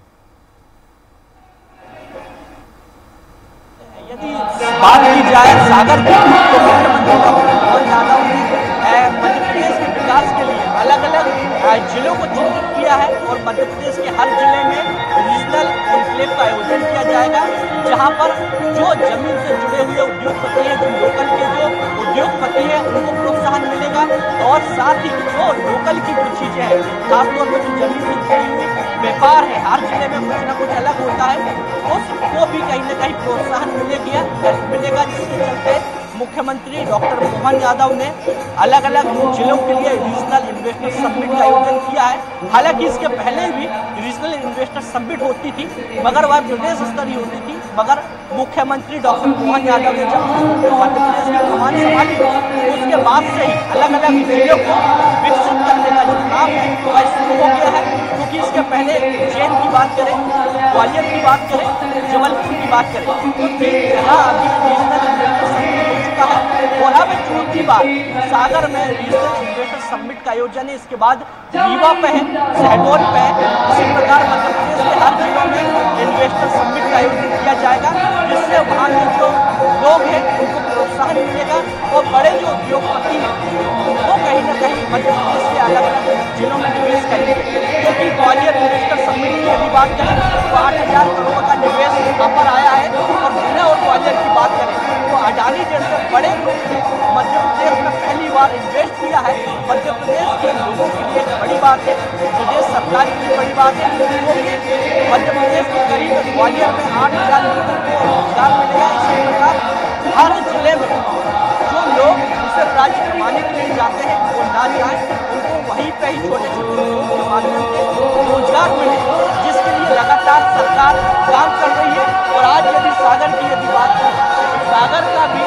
Speaker 2: यदि बात की जाए सागर की तो मुख्यमंत्री डॉक्टर मोहन यादव ने मध्य प्रदेश के विकास के लिए अलग अलग जिलों को चिन्हित किया है और मध्य प्रदेश के हर जिले में रीजनल कॉन्क्लेव का आयोजन किया जाएगा, जहां पर जो जमीन से जुड़े हुए उद्योगपति हैं, जो लोकल के जो उद्योगपति हैं, उनको प्रोत्साहन मिलेगा और साथ ही जो लोकल की कुछ चीजें हैं, खासतौर पर जो जमीन से जुड़ी हुई व्यापार है, हर जिले में कुछ ना कुछ अलग होता है, उसको भी कहीं ना कहीं प्रोत्साहन मिलेगा, जिसके चलते मुख्यमंत्री डॉक्टर मोहन यादव ने अलग अलग जिलों के लिए रीजनल इन्वेस्टर समिट का आयोजन किया है। हालांकि इसके पहले भी रीजनल इन्वेस्टर समिट होती थी, मगर वह प्रदेश स्तरीय होती थी, मगर मुख्यमंत्री डॉक्टर मोहन यादव ने जब मध्य प्रदेश की कमान संभाली उसके बाद से ही अलग अलग जिलों को विकसित करने का जो काम है वह शुरू हो गया है। क्योंकि इसके पहले उज्जैन की बात करें, ग्वालियर की बात करें, जबलपुर की बात करें, तो 3 जगह अभी रीजनल इन्वेस्टर समिट हो चुका है और अब चौथी बार सागर में रीजनल इन्वेस्टर समिट का आयोजन है। इसके बाद रीवा पे है, शहडोल पे है, इसी प्रकार मध्य प्रदेश के हर जिलों में इन्वेस्टर समिट का आयोजन किया जाएगा, जिससे वहाँ के जो लोग हैं उनको प्रोत्साहन मिलेगा और बड़े जो उद्योगपति हैं वो कहीं ना कहीं मध्य प्रदेश के अलग अलग जिलों में निवेश करेंगे। क्योंकि ग्वालियर इन्वेस्टर समिट की यदि बात करें तो 8,000 करोड़ का निवेश यहाँ पर आया है और पुणे और ग्वालियर की बात करें तो अडानी जैसे बड़े मध्य प्रदेश में पहली बार इन्वेस्ट किया है। मध्य प्रदेश के लोगों के लिए एक बड़ी बात है, प्रदेश सरकार के लिए बड़ी बात है, क्योंकि मध्य प्रदेश के करीब ग्वालियर में 8,000 लोगों को रोजगार मिलेगा। इसी प्रकार हर जिले में जो लोग दूसरे राज्य कमाने के लिए जाते हैं वो ना जाए, उनको वहीं पे ही छोटे छोटे उद्योग के माध्यम से रोजगार मिले, जिसके लिए लगातार सरकार काम कर रही है। और आज यदि सागर की यदि बात करें तो सागर का भी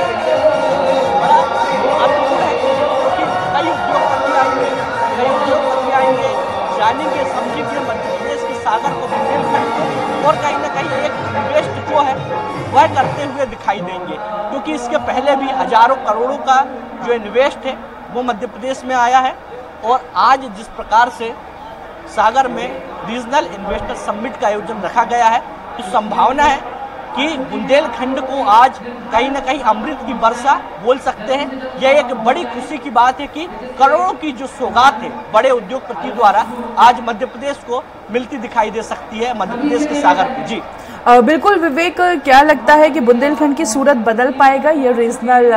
Speaker 2: बड़ा महत्वपूर्ण है, क्योंकि कई उद्योगपति आएंगे, जानेंगे, समझेंगे मध्य प्रदेश की सागर को, बुंदेलखंड को, और कहीं ना कहीं एक इन्वेस्ट जो है वह करते हुए दिखाई देंगे। क्योंकि इसके पहले भी हजारों करोड़ों का जो इन्वेस्ट है वो मध्य प्रदेश में आया है और आज जिस प्रकार से सागर में रीजनल इन्वेस्टर समिट का आयोजन रखा गया है तो संभावना है कि बुंदेलखंड को आज कहीं ना कहीं अमृत की वर्षा बोल सकते हैं। यह एक बड़ी खुशी की बात है कि करोड़ों की जो सौगात है बड़े उद्योगपति द्वारा आज मध्य प्रदेश को मिलती दिखाई दे सकती है, मध्य प्रदेश के सागर को। जी
Speaker 14: बिल्कुल विवेक, क्या लगता है कि बुंदेलखंड की सूरत बदल पाएगा ये रीजनल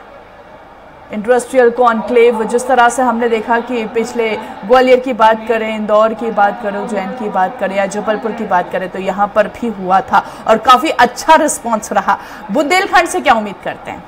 Speaker 14: इंडस्ट्रियल कॉन्क्लेव? जिस तरह से हमने देखा कि पिछले ग्वालियर की बात करें, इंदौर की बात करें, उज्जैन की बात करें या जबलपुर की बात करें तो यहाँ पर भी हुआ था और काफी अच्छा रिस्पॉन्स रहा। बुंदेलखंड से क्या उम्मीद करते हैं?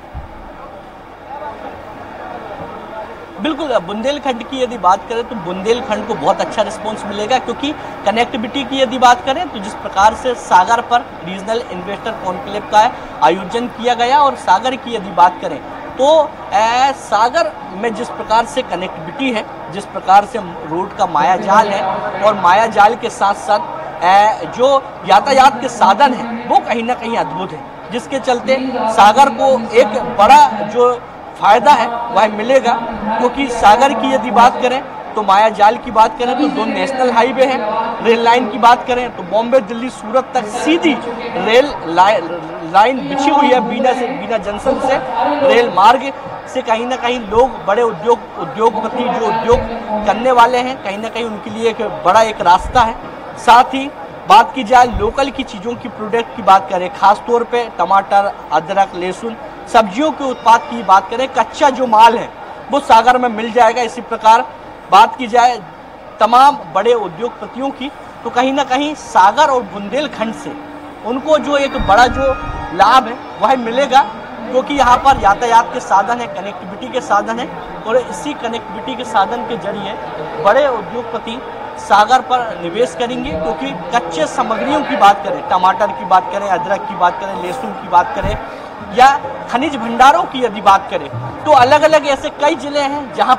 Speaker 2: बिल्कुल, बुंदेलखंड की यदि बात करें तो बुंदेलखंड को बहुत अच्छा रिस्पांस मिलेगा, क्योंकि कनेक्टिविटी की यदि बात करें तो जिस प्रकार से सागर पर रीजनल इन्वेस्टर कॉन्क्लेव का आयोजन किया गया और सागर की यदि बात करें तो सागर में जिस प्रकार से कनेक्टिविटी है, जिस प्रकार से रोड का माया जाल है और माया जाल के साथ साथ जो यातायात के साधन है वो कहीं ना कहीं अद्भुत है, जिसके चलते सागर को एक बड़ा जो फायदा है वह मिलेगा। क्योंकि सागर की यदि बात करें तो माया जाल की बात करें तो 2 नेशनल हाईवे हैं, रेल लाइन की बात करें तो बॉम्बे दिल्ली सूरत तक सीधी रेल लाइन बिछी हुई है, बीना जंक्शन से रेल मार्ग से कहीं ना कहीं लोग बड़े उद्योगपति जो उद्योग करने वाले हैं कहीं ना कहीं उनके लिए एक बड़ा एक रास्ता है। साथ ही बात की जाए लोकल की चीज़ों की प्रोडक्ट की बात करें, खास तौर पे टमाटर, अदरक, लहसुन, सब्जियों के उत्पाद की बात करें, कच्चा जो माल है वो सागर में मिल जाएगा। इसी प्रकार बात की जाए तमाम बड़े उद्योगपतियों की तो कहीं ना कहीं सागर और बुंदेलखंड से उनको जो एक बड़ा जो लाभ है वह मिलेगा, क्योंकि यहाँ पर यातायात के साधन है, कनेक्टिविटी के साधन है और इसी कनेक्टिविटी के साधन के जरिए बड़े उद्योगपति सागर पर निवेश करेंगे। क्योंकि कच्चे सामग्रियों की बात करें, टमाटर की बात करें, अदरक की बात करें, लहसुन की बात करें या खनिज भंडारों की यदि बात करें तो अलग अलग ऐसे कई जिले हैं जहां पर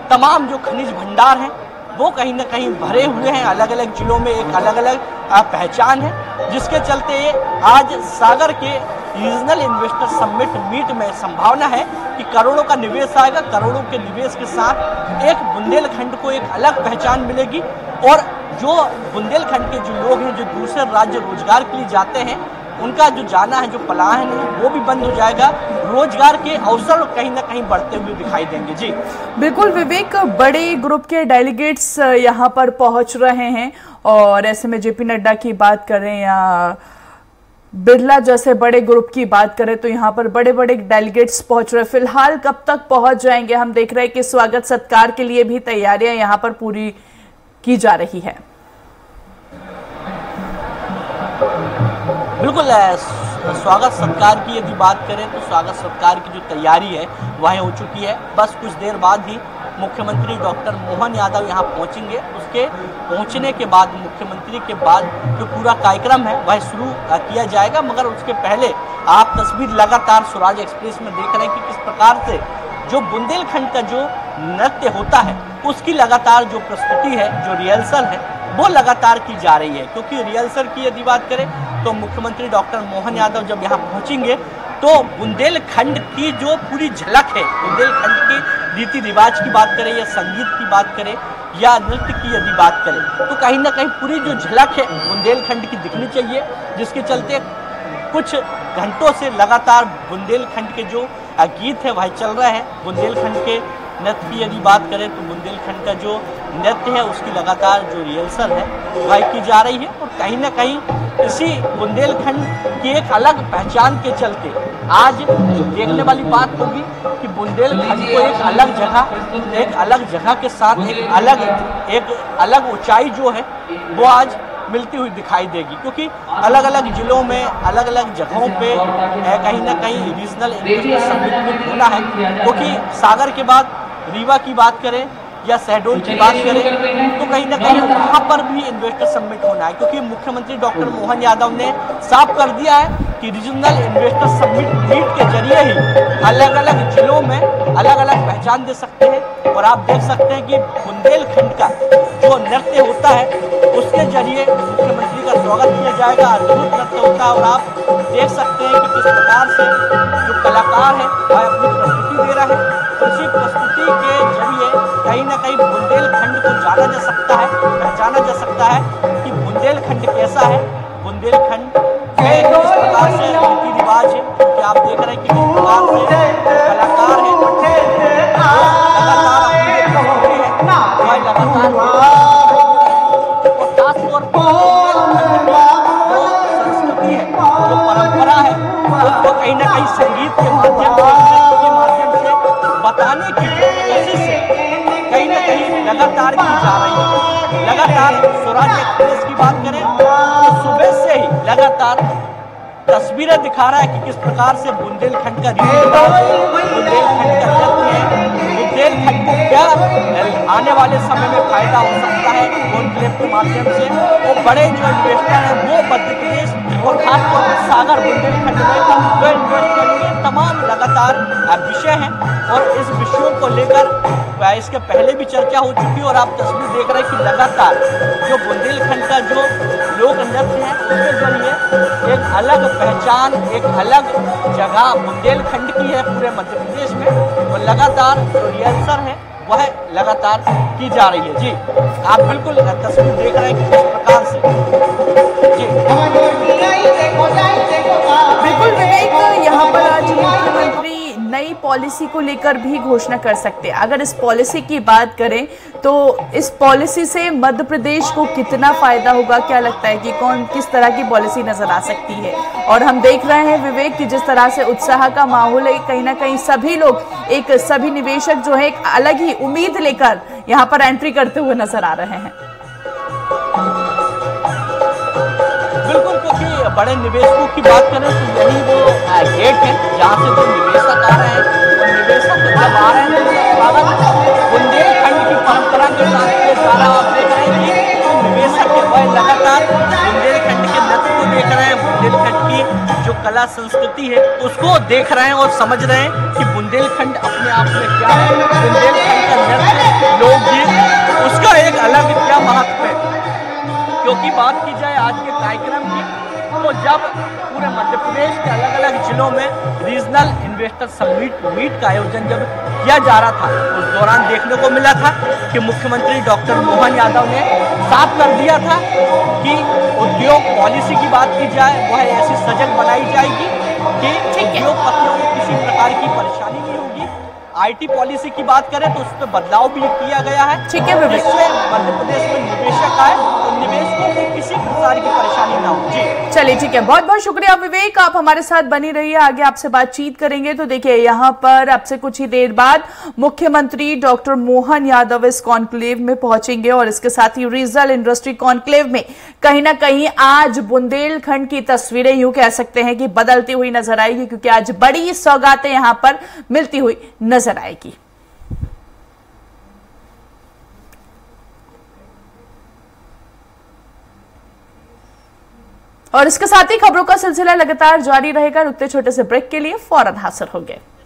Speaker 2: तमाम जो खनिज भंडार हैं वो कहीं ना कहीं भरे हुए हैं। अलग अलग जिलों में एक अलग अलग पहचान है, जिसके चलते आज सागर के रीजनल इन्वेस्टर समिट मीट में संभावना है कि करोड़ों का निवेश आएगा। करोड़ों के निवेश के साथ एक बुंदेलखंड को एक अलग पहचान मिलेगी और जो बुंदेलखंड के जो लोग हैं जो दूसरे राज्य रोजगार के लिए जाते हैं उनका जो जाना है, जो पलायन है, वो भी बंद हो जाएगा। रोजगार के अवसर कहीं ना कहीं बढ़ते हुए दिखाई देंगे। जी
Speaker 14: बिल्कुल विवेक, बड़े ग्रुप के डेलीगेट्स यहाँ पर पहुंच रहे हैं और ऐसे में जेपी नड्डा की बात करें या बिरला जैसे बड़े ग्रुप की बात करें तो यहाँ पर बड़े बड़े डेलीगेट्स पहुंच रहे हैं। फिलहाल कब तक पहुंच जाएंगे? हम देख रहे हैं कि स्वागत सत्कार के लिए भी तैयारियां यहाँ पर पूरी की जा रही है।
Speaker 2: बिल्कुल, स्वागत सत्कार की यदि बात करें तो स्वागत सत्कार की जो तैयारी है वह हो चुकी है। बस कुछ देर बाद ही मुख्यमंत्री डॉक्टर मोहन यादव यहाँ पहुँचेंगे। उसके पहुँचने के बाद मुख्यमंत्री के बाद जो पूरा कार्यक्रम है वह शुरू किया जाएगा। मगर उसके पहले आप तस्वीर लगातार स्वराज एक्सप्रेस में देख रहे हैं कि किस प्रकार से जो बुंदेलखंड का जो नृत्य होता है उसकी लगातार जो प्रस्तुति है, जो रिहर्सल है, वो लगातार की जा रही है। क्योंकि रिहर्सल की यदि बात करें तो मुख्यमंत्री डॉक्टर मोहन यादव जब यहाँ पहुँचेंगे तो बुंदेलखंड की जो पूरी झलक है, बुंदेलखंड की रीति रिवाज की बात करें या संगीत की बात करें या नृत्य की यदि बात करें तो कहीं ना कहीं पूरी जो झलक है बुंदेलखंड की दिखनी चाहिए। जिसके चलते कुछ घंटों से लगातार बुंदेलखंड के जो गीत है वह चल रहे हैं। बुंदेलखंड के नृत्य की यदि बात करें तो बुंदेलखंड का जो नृत्य है उसकी लगातार जो रिहर्सल है वह की जा रही है। और कहीं ना कहीं इसी बुंदेलखंड की एक अलग पहचान के चलते आज देखने वाली बात होगी कि बुंदेलखंड को एक अलग जगह के साथ एक अलग ऊंचाई जो है वो आज मिलती हुई दिखाई देगी। क्योंकि अलग अलग जिलों में अलग अलग जगहों पे कहीं ना कहीं रीजनल इन्वेस्टर समिट होना है। क्योंकि सागर के बाद रीवा की बात करें या शहडोल की बात करें तो कहीं ना कहीं वहाँ पर भी इन्वेस्टर समिट होना है। क्योंकि मुख्यमंत्री डॉक्टर मोहन यादव ने साफ कर दिया है कि रीजनल इन्वेस्टर समिट मीट के जरिए ही अलग अलग जिलों में अलग अलग पहचान दे सकते हैं। और आप देख सकते हैं कि बुंदेलखंड का जो नृत्य होता है उसके जरिए मुख्यमंत्री का स्वागत किया जाएगा। अद्भुत नृत्य होता है और आप देख सकते हैं कि किस प्रकार से जो कलाकार है वह अपनी प्रस्तुति दे रहा है। उसी प्रस्तुति के जरिए कहीं ना कहीं बुंदेलखंड को जाना जा सकता है, पहचाना जा सकता है कि बुंदेलखंड कैसा है, बुंदेलखंड में किस प्रकार से रीति रिवाज है। क्योंकि आप देख रहे हैं कि किस प्रकार से कलाकार है लगातार और खासतौर पर जो संस्कृति है, जो परंपरा है, उसको कहीं ना कहीं संगीत के माध्यम से बताने की कोशिश कहीं ना कहीं लगातार की जा रही है। लगातार स्वराज एक्सप्रेस की बात करें तो सुबह से ही लगातार तस्वीरें दिखा रहा है कि किस प्रकार से बुंदेलखंड का रीति रिवाज है, बुंदेलखंड का नृत्य है, बुंदेलखंड को क्या आने वाले समय में फायदा हो सकता है कॉन्क्लेव के माध्यम से। वो बड़े जो इन्वेस्टर हैं वो मध्य प्रदेश और खासतौर पर सागर बुंदेलखंड में जो इन्वेस्ट करेंगे तमाम लगातार विषय हैं। और इस विषयों को लेकर इसके पहले भी चर्चा हो चुकी है और आप तस्वीर देख रहे हैं कि लगातार जो बुंदेलखंड का जो लोक नृत्य है उसके जरिए एक अलग पहचान, एक अलग जगह बुंदेलखंड की है पूरे मध्य प्रदेश में। और लगातार जो रिहर्सल है वह लगातार की जा रही है। जी आप बिल्कुल तस्वीर देख रहे हैं कि किस प्रकार से
Speaker 14: बिल्कुल विवेक, यहाँ पर आज मुख्यमंत्री नई पॉलिसी को लेकर भी घोषणा कर सकते हैं। अगर इस पॉलिसी की बात करें तो इस पॉलिसी से मध्य प्रदेश को कितना फायदा होगा, क्या लगता है कि किस तरह की पॉलिसी नजर आ सकती है? और हम देख रहे हैं विवेक कि जिस तरह से उत्साह का माहौल है, कहीं ना कहीं सभी लोग सभी निवेशक जो है एक अलग ही उम्मीद लेकर यहाँ पर एंट्री करते हुए नजर आ रहे हैं।
Speaker 2: बिल्कुल, क्योंकि बड़े निवेशकों की बात करें तो यही वो गेट है जहाँ से जो निवेशक आ रहे हैं और निवेशक जब आ रहे हैं तो स्वागत बुंदेलखंड की परंपरा के साथ के सारा आप देख रहे हैं कि जो निवेशक है वह लगातार बुंदेलखंड के नृत्य को देख रहे हैं, बुंदेलखंड की जो कला कला संस्कृति है उसको देख रहे हैं और समझ रहे हैं कि बुंदेलखंड अपने आप में क्या है। बुंदेलखंड का नृत्य, लोकगीत, उसका एक अलग क्या महत्व है। क्योंकि बात की जाए आज के कार्यक्रम की, तो जब पूरे मध्य प्रदेश के अलग अलग जिलों में रीजनल इन्वेस्टर समिट मीट का आयोजन जब किया जा रहा था, उस दौरान देखने को मिला था कि मुख्यमंत्री डॉक्टर मोहन यादव ने साफ कर दिया था कि उद्योग पॉलिसी की बात की जाए वह ऐसी सजग बनाई जाएगी कि उद्योगपतियों को किसी प्रकार की परेशानी नहीं होगी। आईटी पॉलिसी की बात करें तो उस पर बदलाव भी किया गया है,
Speaker 14: ठीक है,
Speaker 2: जिससे मध्य प्रदेश में निवेशक आए तो निवेशकों को किसी प्रकार की परेशानी ना हो। जी
Speaker 14: चलिए ठीक है, बहुत बहुत शुक्रिया विवेक, आप हमारे साथ बनी रहिए, आगे आपसे बातचीत करेंगे। तो देखिए यहाँ पर अब से कुछ ही देर बाद मुख्यमंत्री डॉक्टर मोहन यादव इस कॉन्क्लेव में पहुंचेंगे और इसके साथ ही रीजनल इंडस्ट्री कॉन्क्लेव में कहीं ना कहीं आज बुंदेलखंड की तस्वीरें यूं कह सकते हैं कि बदलती हुई नजर आएगी, क्योंकि आज बड़ी सौगातें यहां पर मिलती हुई नजर आएगी। और इसके साथ ही खबरों का सिलसिला लगातार जारी रहेगा। रुकते छोटे से ब्रेक के लिए फौरन हाजिर होंगे।